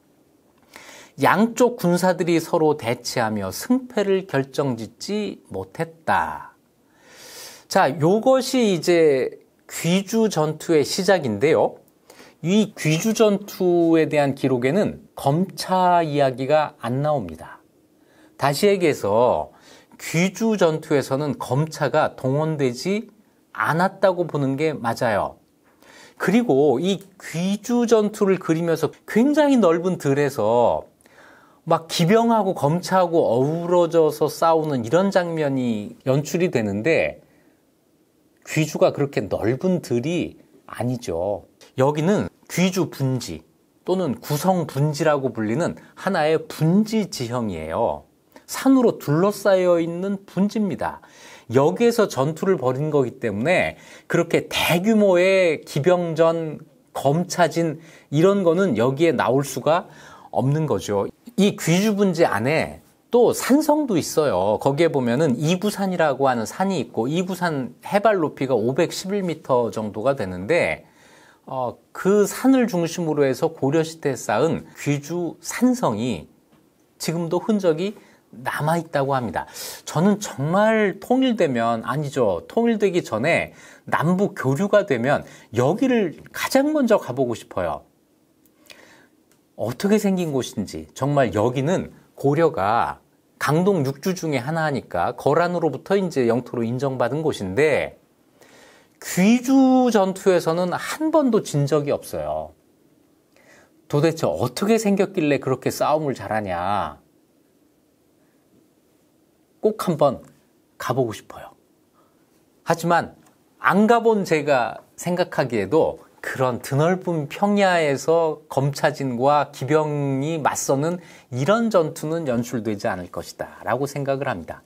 S1: 양쪽 군사들이 서로 대치하며 승패를 결정짓지 못했다. 자, 요것이 이제 귀주 전투의 시작인데요. 이 귀주 전투에 대한 기록에는 검차 이야기가 안 나옵니다. 다시 얘기해서 귀주 전투에서는 검차가 동원되지 않았다고 보는 게 맞아요. 그리고 이 귀주 전투를 그리면서 굉장히 넓은 들에서 막 기병하고 검차하고 어우러져서 싸우는 이런 장면이 연출이 되는데 귀주가 그렇게 넓은 들이 아니죠. 여기는 귀주 분지 또는 구성 분지라고 불리는 하나의 분지 지형이에요. 산으로 둘러싸여 있는 분지입니다. 여기에서 전투를 벌인 거기 때문에 그렇게 대규모의 기병전, 검차진 이런 거는 여기에 나올 수가 없는 거죠. 이 귀주 분지 안에 또 산성도 있어요. 거기에 보면은 이구산이라고 하는 산이 있고, 이구산 해발 높이가 511m 정도가 되는데 그 산을 중심으로 해서 고려시대에 쌓은 귀주 산성이 지금도 흔적이 남아있다고 합니다. 저는 정말 통일되면, 아니죠, 통일되기 전에 남북 교류가 되면 여기를 가장 먼저 가보고 싶어요. 어떻게 생긴 곳인지. 정말 여기는 고려가 강동 6주 중에 하나니까 거란으로부터 이제 영토로 인정받은 곳인데 귀주 전투에서는 한 번도 진 적이 없어요. 도대체 어떻게 생겼길래 그렇게 싸움을 잘하냐. 꼭 한번 가보고 싶어요. 하지만 안 가본 제가 생각하기에도 그런 드넓은 평야에서 검차진과 기병이 맞서는 이런 전투는 연출되지 않을 것이다 라고 생각을 합니다.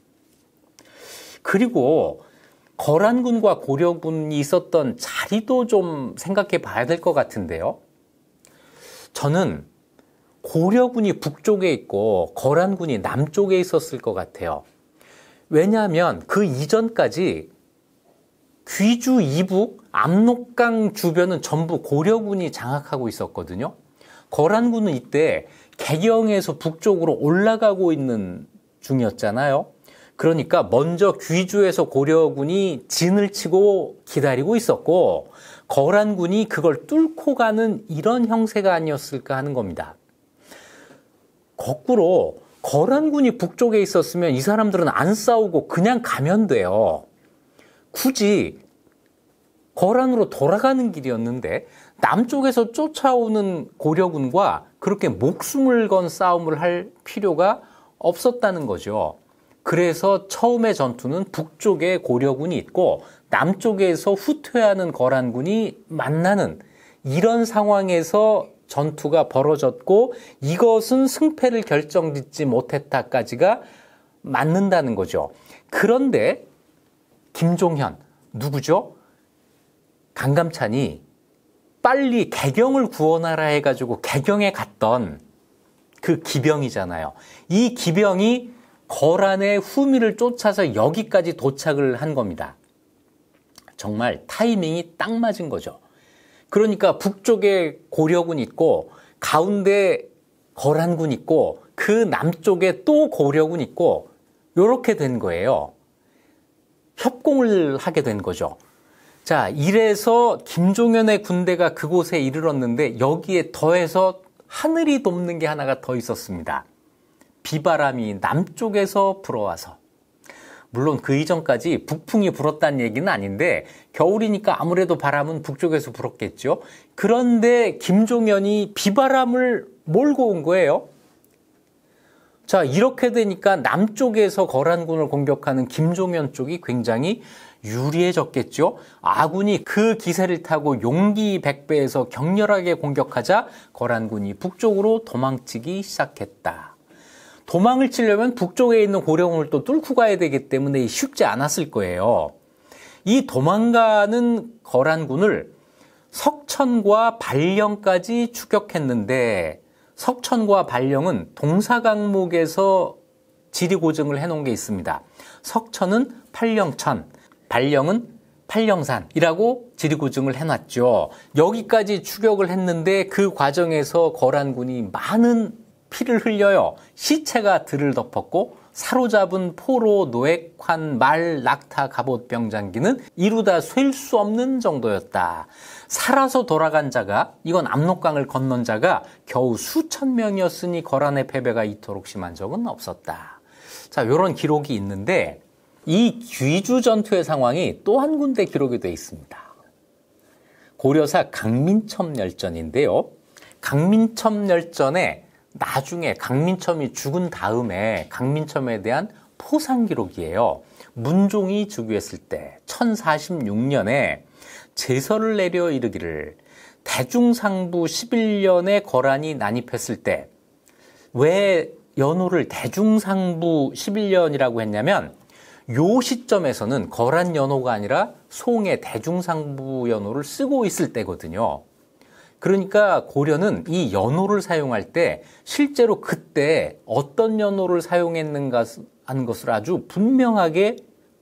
S1: 그리고 거란군과 고려군이 있었던 자리도 좀 생각해 봐야 될 것 같은데요. 저는 고려군이 북쪽에 있고 거란군이 남쪽에 있었을 것 같아요. 왜냐하면 그 이전까지 귀주 이북, 압록강 주변은 전부 고려군이 장악하고 있었거든요. 거란군은 이때 개경에서 북쪽으로 올라가고 있는 중이었잖아요. 그러니까 먼저 귀주에서 고려군이 진을 치고 기다리고 있었고, 거란군이 그걸 뚫고 가는 이런 형세가 아니었을까 하는 겁니다. 거꾸로 거란군이 북쪽에 있었으면 이 사람들은 안 싸우고 그냥 가면 돼요. 굳이 거란으로 돌아가는 길이었는데 남쪽에서 쫓아오는 고려군과 그렇게 목숨을 건 싸움을 할 필요가 없었다는 거죠. 그래서 처음의 전투는 북쪽에 고려군이 있고 남쪽에서 후퇴하는 거란군이 만나는 이런 상황에서 전투가 벌어졌고 이것은 승패를 결정짓지 못했다까지가 맞는다는 거죠. 그런데 김종현, 누구죠? 강감찬이 빨리 개경을 구원하라 해가지고 개경에 갔던 그 기병이잖아요. 이 기병이 거란의 후미를 쫓아서 여기까지 도착을 한 겁니다. 정말 타이밍이 딱 맞은 거죠. 그러니까 북쪽에 고려군 있고 가운데 거란군 있고 그 남쪽에 또 고려군 있고 이렇게 된 거예요. 협공을 하게 된 거죠. 자, 이래서 김종현의 군대가 그곳에 이르렀는데 여기에 더해서 하늘이 돕는 게 하나가 더 있었습니다. 비바람이 남쪽에서 불어와서. 물론 그 이전까지 북풍이 불었다는 얘기는 아닌데 겨울이니까 아무래도 바람은 북쪽에서 불었겠죠. 그런데 김종현이 비바람을 몰고 온 거예요. 자, 이렇게 되니까 남쪽에서 거란군을 공격하는 김종현 쪽이 굉장히 유리해졌겠죠. 아군이 그 기세를 타고 용기 백배에서 격렬하게 공격하자 거란군이 북쪽으로 도망치기 시작했다. 도망을 치려면 북쪽에 있는 고려군을 또 뚫고 가야 되기 때문에 쉽지 않았을 거예요. 이 도망가는 거란군을 석천과 발령까지 추격했는데 석천과 발령은 동사강목에서 지리고증을 해놓은 게 있습니다. 석천은 팔령천, 발령은 팔령산이라고 지리고증을 해놨죠. 여기까지 추격을 했는데 그 과정에서 거란군이 많은 피를 흘려요. 시체가 들을 덮었고 사로잡은 포로, 노획환, 말, 낙타, 갑옷, 병장기는 이루다 셀 수 없는 정도였다. 살아서 돌아간 자가, 이건 압록강을 건넌 자가 겨우 수천 명이었으니 거란의 패배가 이토록 심한 적은 없었다. 자, 이런 기록이 있는데 이 귀주 전투의 상황이 또 한 군데 기록이 되어 있습니다. 고려사 강민첨 열전인데요. 강민첨 열전에 나중에 강민첨이 죽은 다음에 강민첨에 대한 포상 기록이에요. 문종이 즉위했을 때 1046년에 제서를 내려 이르기를 대중상부 11년에 거란이 난입했을 때 왜 연호를 대중상부 11년이라고 했냐면 요 시점에서는 거란 연호가 아니라 송의 대중상부 연호를 쓰고 있을 때거든요. 그러니까 고려는 이 연호를 사용할 때 실제로 그때 어떤 연호를 사용했는가 하는 것을 아주 분명하게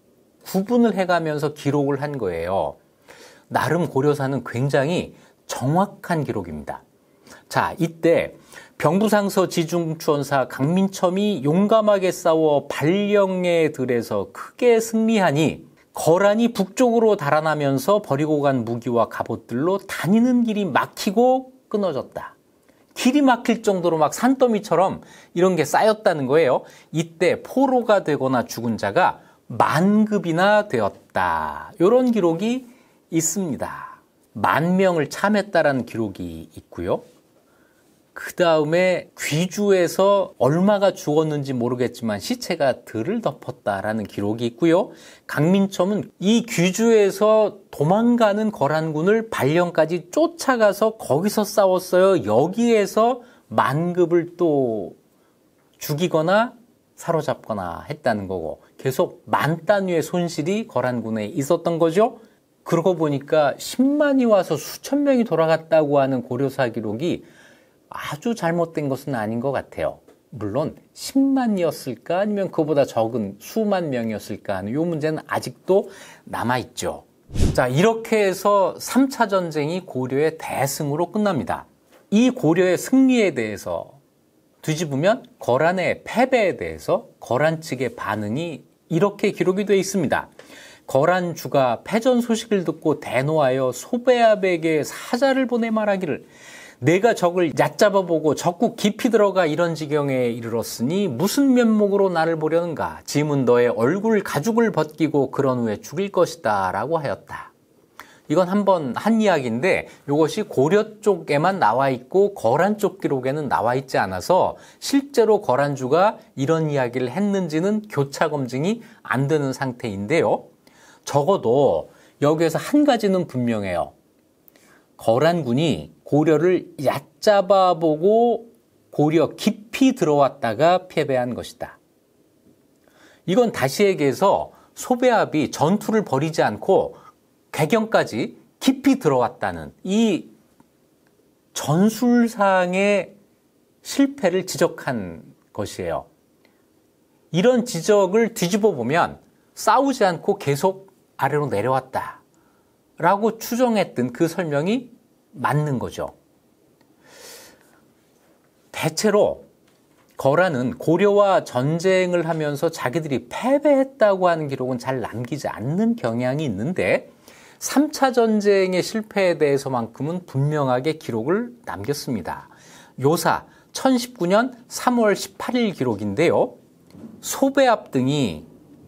S1: 구분을 해가면서 기록을 한 거예요. 나름 고려사는 굉장히 정확한 기록입니다. 자, 이때 병부상서 지중추원사 강민첨이 용감하게 싸워 발령의 들에서 크게 승리하니 거란이 북쪽으로 달아나면서 버리고 간 무기와 갑옷들로 다니는 길이 막히고 끊어졌다. 길이 막힐 정도로 막 산더미처럼 이런 게 쌓였다는 거예요. 이때 포로가 되거나 죽은 자가 만급이나 되었다. 이런 기록이 있습니다. 10,000명을 참했다라는 기록이 있고요. 그 다음에 귀주에서 얼마가 죽었는지 모르겠지만 시체가 들을 덮었다라는 기록이 있고요. 강민첨은 이 귀주에서 도망가는 거란군을 발령까지 쫓아가서 거기서 싸웠어요. 여기에서 만급을 또 죽이거나 사로잡거나 했다는 거고 계속 만 단위의 손실이 거란군에 있었던 거죠. 그러고 보니까 10만이 와서 수천 명이 돌아갔다고 하는 고려사 기록이 아주 잘못된 것은 아닌 것 같아요. 물론 10만이었을까 아니면 그보다 적은 수만 명이었을까 하는 이 문제는 아직도 남아있죠. 자, 이렇게 해서 3차 전쟁이 고려의 대승으로 끝납니다. 이 고려의 승리에 대해서 뒤집으면 거란의 패배에 대해서 거란 측의 반응이 이렇게 기록이 되어 있습니다. 거란주가 패전 소식을 듣고 대노하여 소배압에게 사자를 보내 말하기를 내가 적을 얕잡아보고 적국 깊이 들어가 이런 지경에 이르렀으니 무슨 면목으로 나를 보려는가? 짐은 너의 얼굴 가죽을 벗기고 그런 후에 죽일 것이다 라고 하였다. 이건 한번 한 이야기인데 이것이 고려 쪽에만 나와 있고 거란 쪽 기록에는 나와 있지 않아서 실제로 거란주가 이런 이야기를 했는지는 교차 검증이 안 되는 상태인데요. 적어도 여기에서 한 가지는 분명해요. 거란군이 고려를 얕잡아 보고 고려 깊이 들어왔다가 패배한 것이다. 이건 다시 얘기해서 소배합이 전투를 벌이지 않고 개경까지 깊이 들어왔다는 이 전술상의 실패를 지적한 것이에요. 이런 지적을 뒤집어 보면 싸우지 않고 계속 아래로 내려왔다라고 추정했던 그 설명이 맞는 거죠. 대체로 거란은 고려와 전쟁을 하면서 자기들이 패배했다고 하는 기록은 잘 남기지 않는 경향이 있는데 3차 전쟁의 실패에 대해서만큼은 분명하게 기록을 남겼습니다. 요사 1019년 3월 18일 기록인데요. 소배합 등이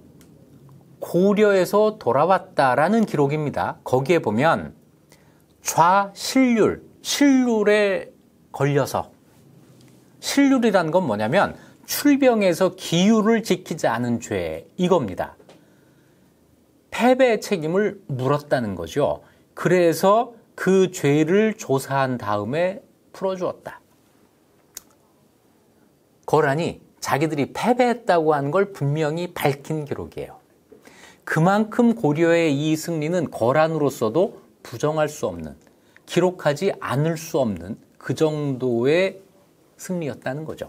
S1: 고려에서 돌아왔다라는 기록입니다. 거기에 보면 좌신률, 신룰에 걸려서 신룰이란 건 뭐냐면 출병에서 기율을 지키지 않은 죄 이겁니다. 패배의 책임을 물었다는 거죠. 그래서 그 죄를 조사한 다음에 풀어주었다. 거란이 자기들이 패배했다고 한 걸 분명히 밝힌 기록이에요. 그만큼 고려의 이 승리는 거란으로서도 부정할 수 없는, 기록하지 않을 수 없는 그 정도의 승리였다는 거죠.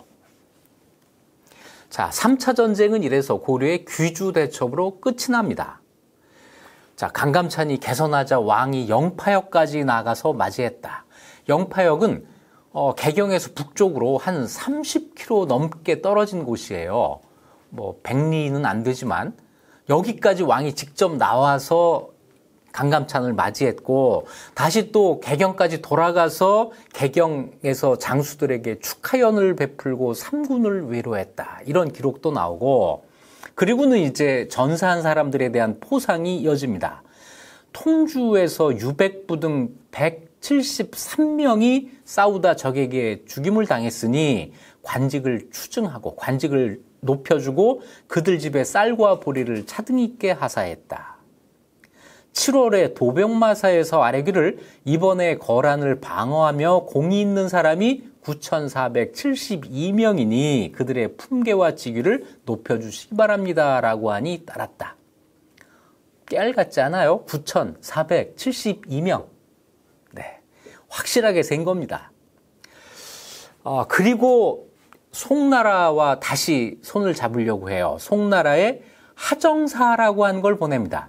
S1: 자, 3차 전쟁은 이래서 고려의 귀주 대첩으로 끝이 납니다. 자, 강감찬이 개선하자 왕이 영파역까지 나가서 맞이했다. 영파역은 개경에서 북쪽으로 한 30km 넘게 떨어진 곳이에요. 뭐 100리는 안 되지만 여기까지 왕이 직접 나와서 강감찬을 맞이했고 다시 또 개경까지 돌아가서 개경에서 장수들에게 축하연을 베풀고 삼군을 위로했다. 이런 기록도 나오고 그리고는 이제 전사한 사람들에 대한 포상이 이어집니다. 통주에서 유백부 등 173명이 싸우다 적에게 죽임을 당했으니 관직을 추증하고 관직을 높여주고 그들 집에 쌀과 보리를 차등 있게 하사했다. 7월에 도병마사에서 아뢰기를 이번에 거란을 방어하며 공이 있는 사람이 9,472명이니 그들의 품계와 직위를 높여주시기 바랍니다. 라고 하니 따랐다. 깨알 같지 않아요? 9,472명. 네, 확실하게 센 겁니다. 그리고 송나라와 다시 손을 잡으려고 해요. 송나라에 하정사라고 한 걸 보냅니다.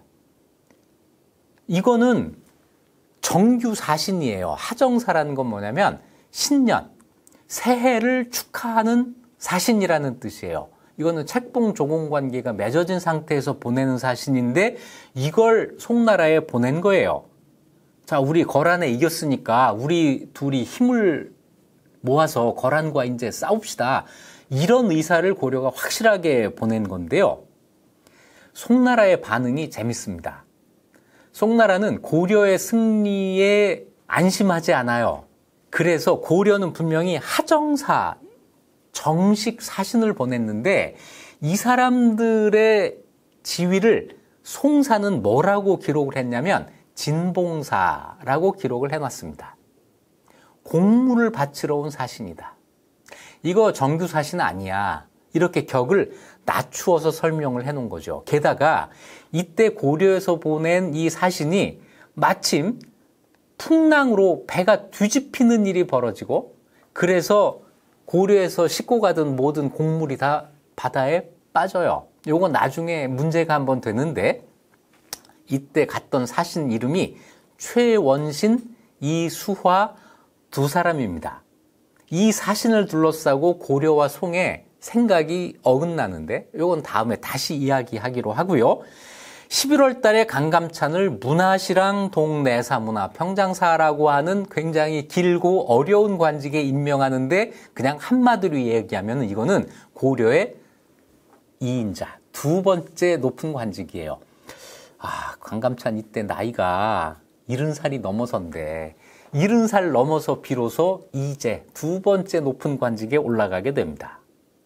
S1: 이거는 정규 사신이에요. 하정사라는 건 뭐냐면 신년, 새해를 축하하는 사신이라는 뜻이에요. 이거는 책봉 조공 관계가 맺어진 상태에서 보내는 사신인데 이걸 송나라에 보낸 거예요. 자, 우리 거란에 이겼으니까 우리 둘이 힘을 모아서 거란과 이제 싸웁시다. 이런 의사를 고려가 확실하게 보낸 건데요. 송나라의 반응이 재밌습니다. 송나라는 고려의 승리에 안심하지 않아요. 그래서 고려는 분명히 하정사, 정식 사신을 보냈는데 이 사람들의 지위를 송사는 뭐라고 기록을 했냐면 진봉사라고 기록을 해놨습니다. 공물을 바치러 온 사신이다. 이거 정규 사신 아니야. 이렇게 격을 낮추어서 설명을 해놓은 거죠. 게다가 이때 고려에서 보낸 이 사신이 마침 풍랑으로 배가 뒤집히는 일이 벌어지고 그래서 고려에서 싣고 가던 모든 곡물이 다 바다에 빠져요. 요건 나중에 문제가 한번 되는데 이때 갔던 사신 이름이 최원신, 이수화 두 사람입니다. 이 사신을 둘러싸고 고려와 송의 생각이 어긋나는데 요건 다음에 다시 이야기하기로 하고요. 11월 달에 강감찬을 문화시랑 동내사문화 평장사라고 하는 굉장히 길고 어려운 관직에 임명하는데 그냥 한마디로 얘기하면 이거는 고려의 2인자, 두 번째 높은 관직이에요. 강감찬 이때 나이가 70살이 넘어선데 70살 넘어서 비로소 이제 두 번째 높은 관직에 올라가게 됩니다.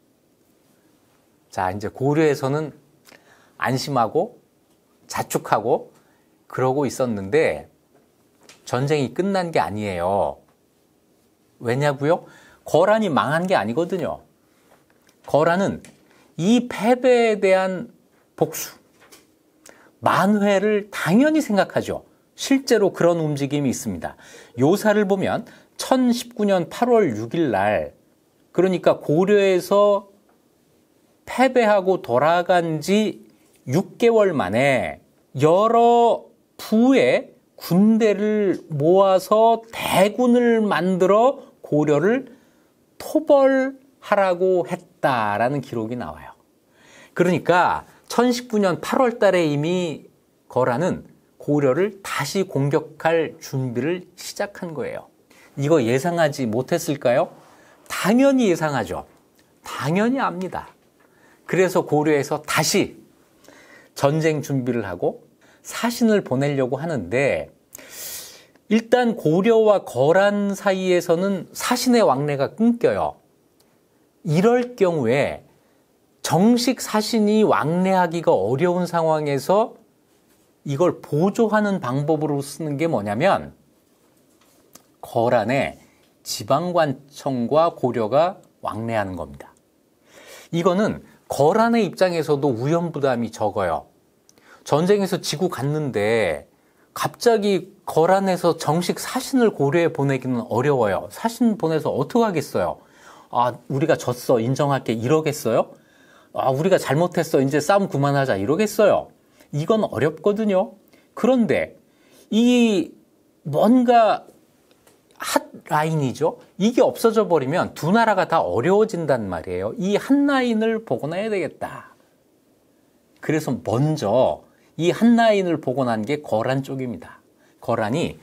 S1: 자, 이제 고려에서는 안심하고 자축하고 그러고 있었는데 전쟁이 끝난 게 아니에요. 왜냐고요? 거란이 망한 게 아니거든요. 거란은 이 패배에 대한 복수, 만회를 당연히 생각하죠. 실제로 그런 움직임이 있습니다. 요사를 보면 1019년 8월 6일 날, 그러니까 고려에서 패배하고 돌아간 지 6개월 만에 여러 부의 군대를 모아서 대군을 만들어 고려를 토벌하라고 했다라는 기록이 나와요. 그러니까 1019년 8월 달에 이미 거란은 고려를 다시 공격할 준비를 시작한 거예요. 이거 예상하지 못했을까요? 당연히 예상하죠. 당연히 압니다. 그래서 고려에서 다시 전쟁 준비를 하고 사신을 보내려고 하는데 일단 고려와 거란 사이에서는 사신의 왕래가 끊겨요. 이럴 경우에 정식 사신이 왕래하기가 어려운 상황에서 이걸 보조하는 방법으로 쓰는 게 뭐냐면 거란의 지방관청과 고려가 왕래하는 겁니다. 이거는 거란의 입장에서도 위험부담이 적어요. 전쟁에서 지고 갔는데 갑자기 거란에서 정식 사신을 고려에 보내기는 어려워요. 사신 보내서 어떡하겠어요? 아, 우리가 졌어. 인정할게. 이러겠어요? 아, 우리가 잘못했어. 이제 싸움 그만하자. 이러겠어요? 이건 어렵거든요. 그런데 이 뭔가 핫라인이죠. 이게 없어져 버리면 두 나라가 다 어려워진단 말이에요. 이 한 라인을 복원해야 되겠다. 그래서 먼저 이 한 라인을 복원한 게 거란 쪽입니다. 거란이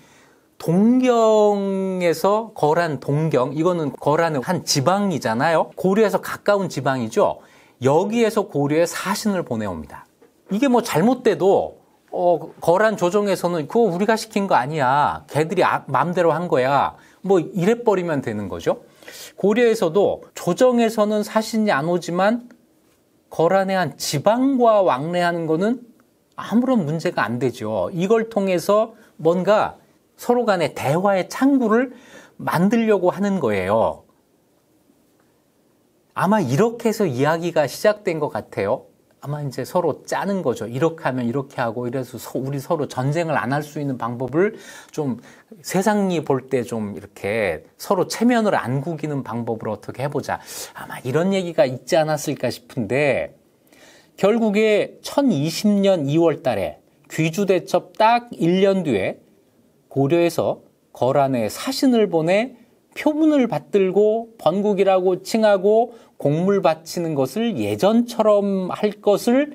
S1: 동경에서 거란 동경, 이거는 거란의 한 지방이잖아요. 고려에서 가까운 지방이죠. 여기에서 고려에 사신을 보내옵니다. 이게 뭐 잘못돼도 거란 조정에서는 그거 우리가 시킨 거 아니야. 걔들이 마음대로 한 거야. 뭐 이래버리면 되는 거죠. 고려에서도 조정에서는 사신이 안 오지만 거란의 한 지방과 왕래하는 거는 아무런 문제가 안 되죠. 이걸 통해서 뭔가 서로 간의 대화의 창구를 만들려고 하는 거예요. 아마 이렇게 해서 이야기가 시작된 것 같아요. 아마 이제 서로 짜는 거죠. 이렇게 하면 이렇게 하고 이래서 우리 서로 전쟁을 안 할 수 있는 방법을 좀 세상이 볼 때 좀 이렇게 서로 체면을 안 구기는 방법으로 어떻게 해보자. 아마 이런 얘기가 있지 않았을까 싶은데 결국에 1020년 2월 달에 귀주대첩 딱 1년 뒤에 고려에서 거란에 사신을 보내 표문을 받들고 번국이라고 칭하고 공물 바치는 것을 예전처럼 할 것을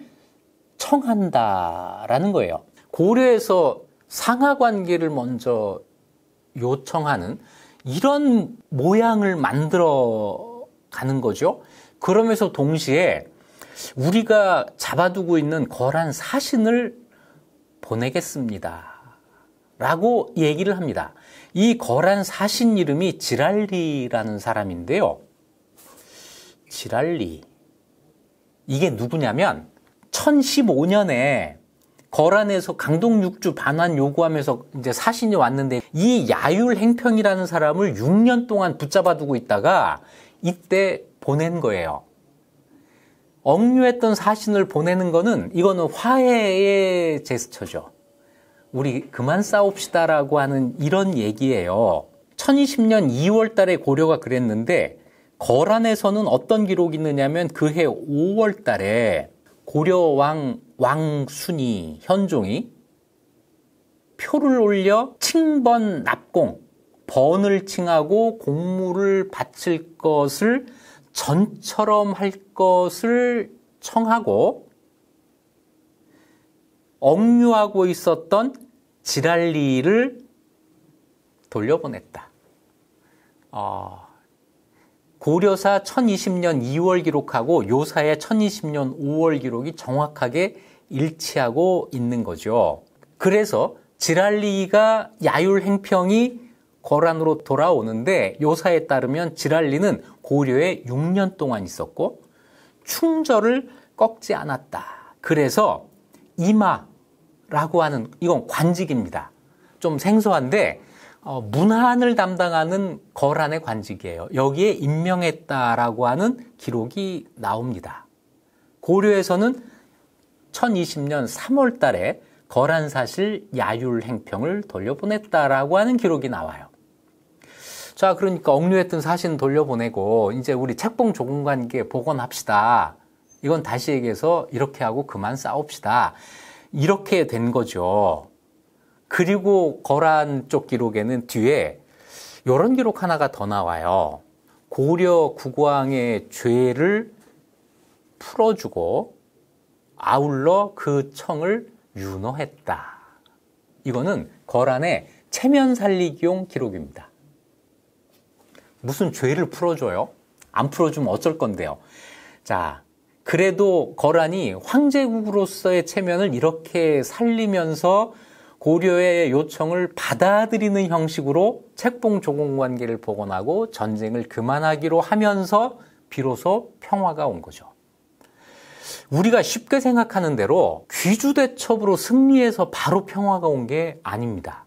S1: 청한다라는 거예요. 고려에서 상하관계를 먼저 요청하는 이런 모양을 만들어 가는 거죠. 그러면서 동시에 우리가 잡아두고 있는 거란 사신을 보내겠습니다. 라고 얘기를 합니다. 이 거란 사신 이름이 지랄리라는 사람인데요. 지랄리. 이게 누구냐면 1015년에 거란에서 강동 육주 반환 요구하면서 이제 사신이 왔는데 이 야율 행평이라는 사람을 6년 동안 붙잡아 두고 있다가 이때 보낸 거예요. 억류했던 사신을 보내는 거는 이거는 화해의 제스처죠. 우리 그만 싸웁시다라고 하는 이런 얘기예요. 1020년 2월 달에 고려가 그랬는데 거란에서는 어떤 기록이 있느냐면 그해 5월 달에 고려 왕순이 현종이 표를 올려 칭번 납공, 번을 칭하고 공물을 바칠 것을 전처럼 할 것을 청하고 억류하고 있었던 지랄리를 돌려보냈다. 고려사 1020년 2월 기록하고 요사의 1020년 5월 기록이 정확하게 일치하고 있는 거죠. 그래서 지랄리가 야율 행평이 거란으로 돌아오는데 요사에 따르면 지랄리는 고려에 6년 동안 있었고 충절을 꺾지 않았다. 그래서 이마라고 하는 이건 관직입니다. 좀 생소한데 문한을 담당하는 거란의 관직이에요. 여기에 임명했다라고 하는 기록이 나옵니다. 고려에서는 1020년 3월 달에 거란사실 야율 행평을 돌려보냈다라고 하는 기록이 나와요. 자, 그러니까 억류했던 사신 돌려보내고 이제 우리 책봉 조공관계 복원합시다. 이건 다시 얘기해서 이렇게 하고 그만 싸웁시다. 이렇게 된 거죠. 그리고 거란 쪽 기록에는 뒤에 이런 기록 하나가 더 나와요. 고려 국왕의 죄를 풀어주고 아울러 그 청을 윤허했다. 이거는 거란의 체면 살리기용 기록입니다. 무슨 죄를 풀어줘요? 안 풀어주면 어쩔 건데요. 자, 그래도 거란이 황제국으로서의 체면을 이렇게 살리면서 고려의 요청을 받아들이는 형식으로 책봉 조공관계를 복원하고 전쟁을 그만하기로 하면서 비로소 평화가 온 거죠. 우리가 쉽게 생각하는 대로 귀주대첩으로 승리해서 바로 평화가 온 게 아닙니다.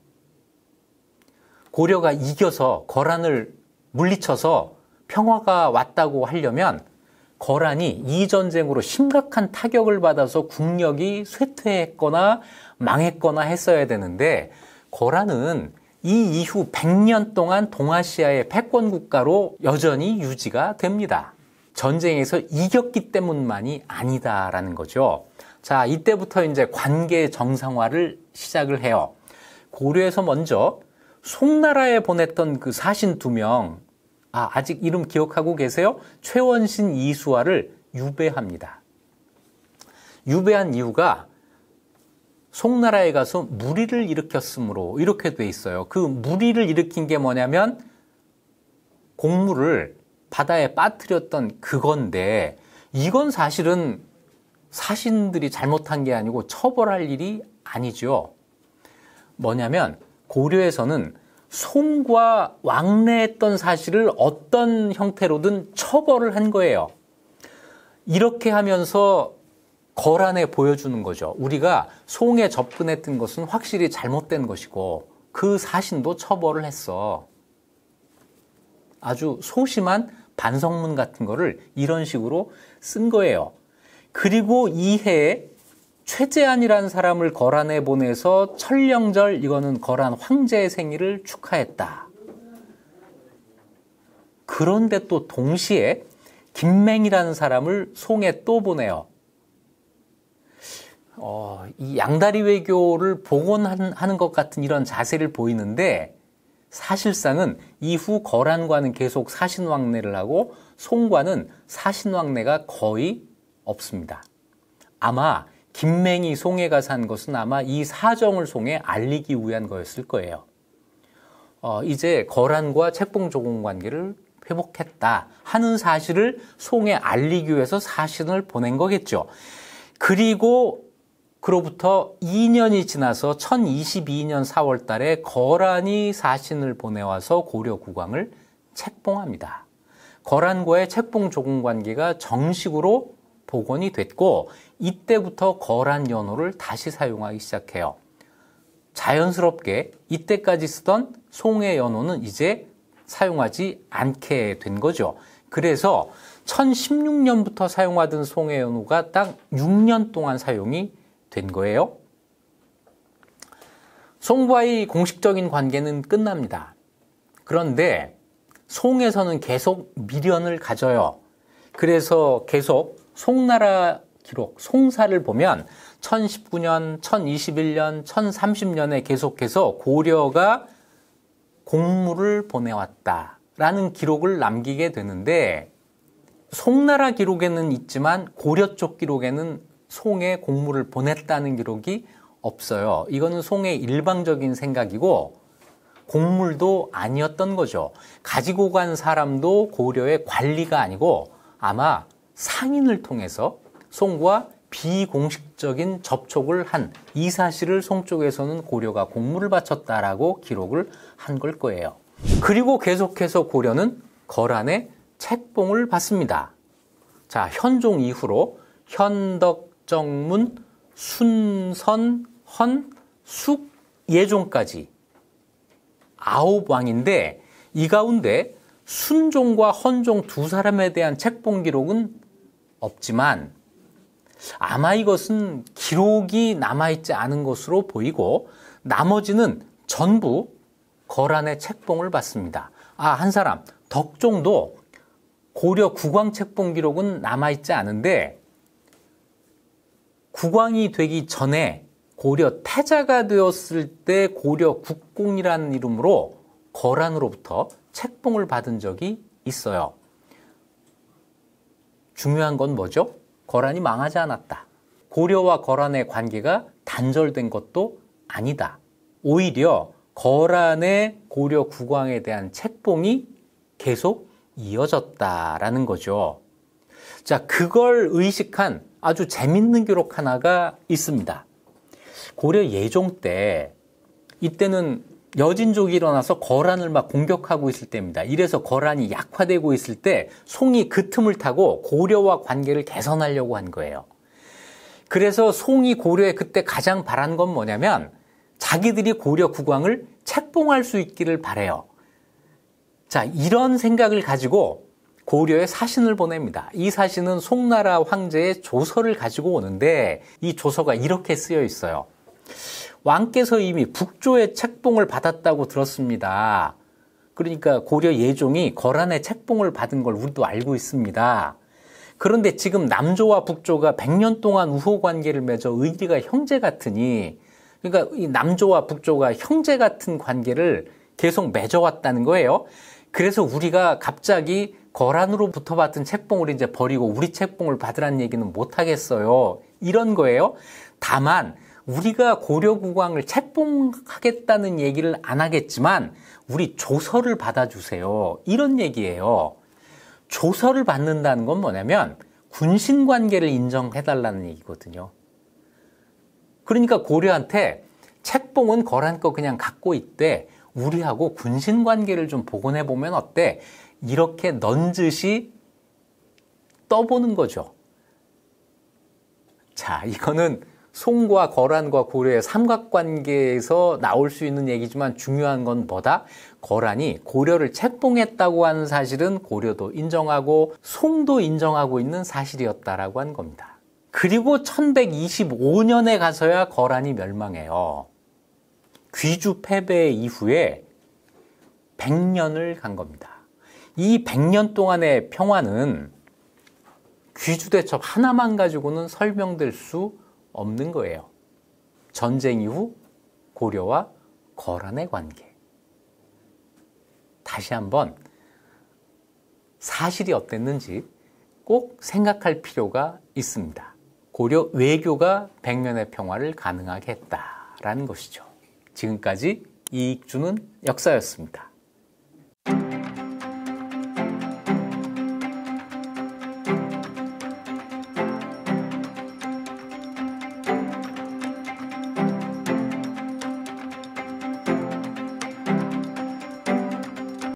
S1: 고려가 이겨서 거란을 물리쳐서 평화가 왔다고 하려면 거란이 이 전쟁으로 심각한 타격을 받아서 국력이 쇠퇴했거나 망했거나 했어야 되는데 거란은 이 이후 100년 동안 동아시아의 패권 국가로 여전히 유지가 됩니다. 전쟁에서 이겼기 때문만이 아니다라는 거죠. 자, 이때부터 이제 관계 정상화를 시작을 해요. 고려에서 먼저 송나라에 보냈던 그 사신 2명, 아직 이름 기억하고 계세요? 최원신, 이수화를 유배합니다. 유배한 이유가 송나라에 가서 무리를 일으켰으므로 이렇게 돼 있어요. 그 무리를 일으킨 게 뭐냐면 곡물을 바다에 빠뜨렸던 그건데 이건 사실은 사신들이 잘못한 게 아니고 처벌할 일이 아니죠. 뭐냐면 고려에서는 송과 왕래했던 사실을 어떤 형태로든 처벌을 한 거예요. 이렇게 하면서 거란에 보여주는 거죠. 우리가 송에 접근했던 것은 확실히 잘못된 것이고 그 사신도 처벌을 했어. 아주 소심한 반성문 같은 거를 이런 식으로 쓴 거예요. 그리고 이 해에 최재안이라는 사람을 거란에 보내서 천령절, 이거는 거란 황제의 생일을 축하했다. 그런데 또 동시에 김맹이라는 사람을 송에 또 보내요. 이 양다리 외교를 복원하는 것 같은 이런 자세를 보이는데 사실상은 이후 거란과는 계속 사신왕래를 하고 송과는 사신왕래가 거의 없습니다. 아마 김맹이 송에 가서 한 것은 아마 이 사정을 송에 알리기 위한 거였을 거예요. 이제 거란과 책봉 조공 관계를 회복했다 하는 사실을 송에 알리기 위해서 사신을 보낸 거겠죠. 그리고 그로부터 2년이 지나서 1022년 4월 달에 거란이 사신을 보내와서 고려 국왕을 책봉합니다. 거란과의 책봉 조공 관계가 정식으로 복원이 됐고 이때부터 거란 연호를 다시 사용하기 시작해요. 자연스럽게 이때까지 쓰던 송의 연호는 이제 사용하지 않게 된 거죠. 그래서 1016년부터 사용하던 송의 연호가 딱 6년 동안 사용이 된 거예요. 송과의 공식적인 관계는 끝납니다. 그런데 송에서는 계속 미련을 가져요. 그래서 계속 송나라 기록, 송사를 보면 1019년, 1021년, 1030년에 계속해서 고려가 공물을 보내왔다라는 기록을 남기게 되는데 송나라 기록에는 있지만 고려 쪽 기록에는 송에 공물을 보냈다는 기록이 없어요. 이거는 송의 일방적인 생각이고 공물도 아니었던 거죠. 가지고 간 사람도 고려의 관리가 아니고 아마 상인을 통해서 송과 비공식 직접적인 접촉을 한 이 사실을 송 쪽에서는 고려가 공물을 바쳤다라고 기록을 한 걸 거예요. 그리고 계속해서 고려는 거란의 책봉을 받습니다. 자, 현종 이후로 현덕정문, 순선, 헌, 숙, 예종까지 9왕인데 이 가운데 순종과 헌종 두 사람에 대한 책봉 기록은 없지만 아마 이것은 기록이 남아있지 않은 것으로 보이고 나머지는 전부 거란의 책봉을 받습니다. 한 사람 덕종도 고려 국왕 책봉 기록은 남아있지 않은데 국왕이 되기 전에 고려 태자가 되었을 때 고려 국공이라는 이름으로 거란으로부터 책봉을 받은 적이 있어요. 중요한 건 뭐죠? 거란이 망하지 않았다. 고려와 거란의 관계가 단절된 것도 아니다. 오히려 거란의 고려 국왕에 대한 책봉이 계속 이어졌다라는 거죠. 자, 그걸 의식한 아주 재밌는 기록 하나가 있습니다. 고려 예종 때, 이때는 여진족이 일어나서 거란을 막 공격하고 있을 때입니다. 이래서 거란이 약화되고 있을 때 송이 그 틈을 타고 고려와 관계를 개선하려고 한 거예요. 그래서 송이 고려에 그때 가장 바란 건 뭐냐면 자기들이 고려 국왕을 책봉할 수 있기를 바래요. 자, 이런 생각을 가지고 고려에 사신을 보냅니다. 이 사신은 송나라 황제의 조서를 가지고 오는데 이 조서가 이렇게 쓰여 있어요. 왕께서 이미 북조의 책봉을 받았다고 들었습니다. 그러니까 고려 예종이 거란의 책봉을 받은 걸 우리도 알고 있습니다. 그런데 지금 남조와 북조가 100년 동안 우호 관계를 맺어 의리가 형제 같으니, 그러니까 이 남조와 북조가 형제 같은 관계를 계속 맺어왔다는 거예요. 그래서 우리가 갑자기 거란으로부터 받은 책봉을 이제 버리고 우리 책봉을 받으라는 얘기는 못 하겠어요. 이런 거예요. 다만 우리가 고려 국왕을 책봉하겠다는 얘기를 안 하겠지만 우리 조서를 받아주세요. 이런 얘기예요. 조서를 받는다는 건 뭐냐면 군신 관계를 인정해달라는 얘기거든요. 그러니까 고려한테 책봉은 거란 거 그냥 갖고 있대. 우리하고 군신 관계를 좀 복원해보면 어때? 이렇게 넌지시 떠보는 거죠. 자, 이거는 송과 거란과 고려의 삼각관계에서 나올 수 있는 얘기지만 중요한 건 뭐다? 거란이 고려를 책봉했다고 하는 사실은 고려도 인정하고 송도 인정하고 있는 사실이었다라고 한 겁니다. 그리고 1125년에 가서야 거란이 멸망해요. 귀주 패배 이후에 100년을 간 겁니다. 이 100년 동안의 평화는 귀주대첩 하나만 가지고는 설명될 수 없는 거예요. 전쟁 이후 고려와 거란의 관계. 다시 한번 사실이 어땠는지 꼭 생각할 필요가 있습니다. 고려 외교가 100년의 평화를 가능하게 했다라는 것이죠. 지금까지 이익 주는 역사였습니다.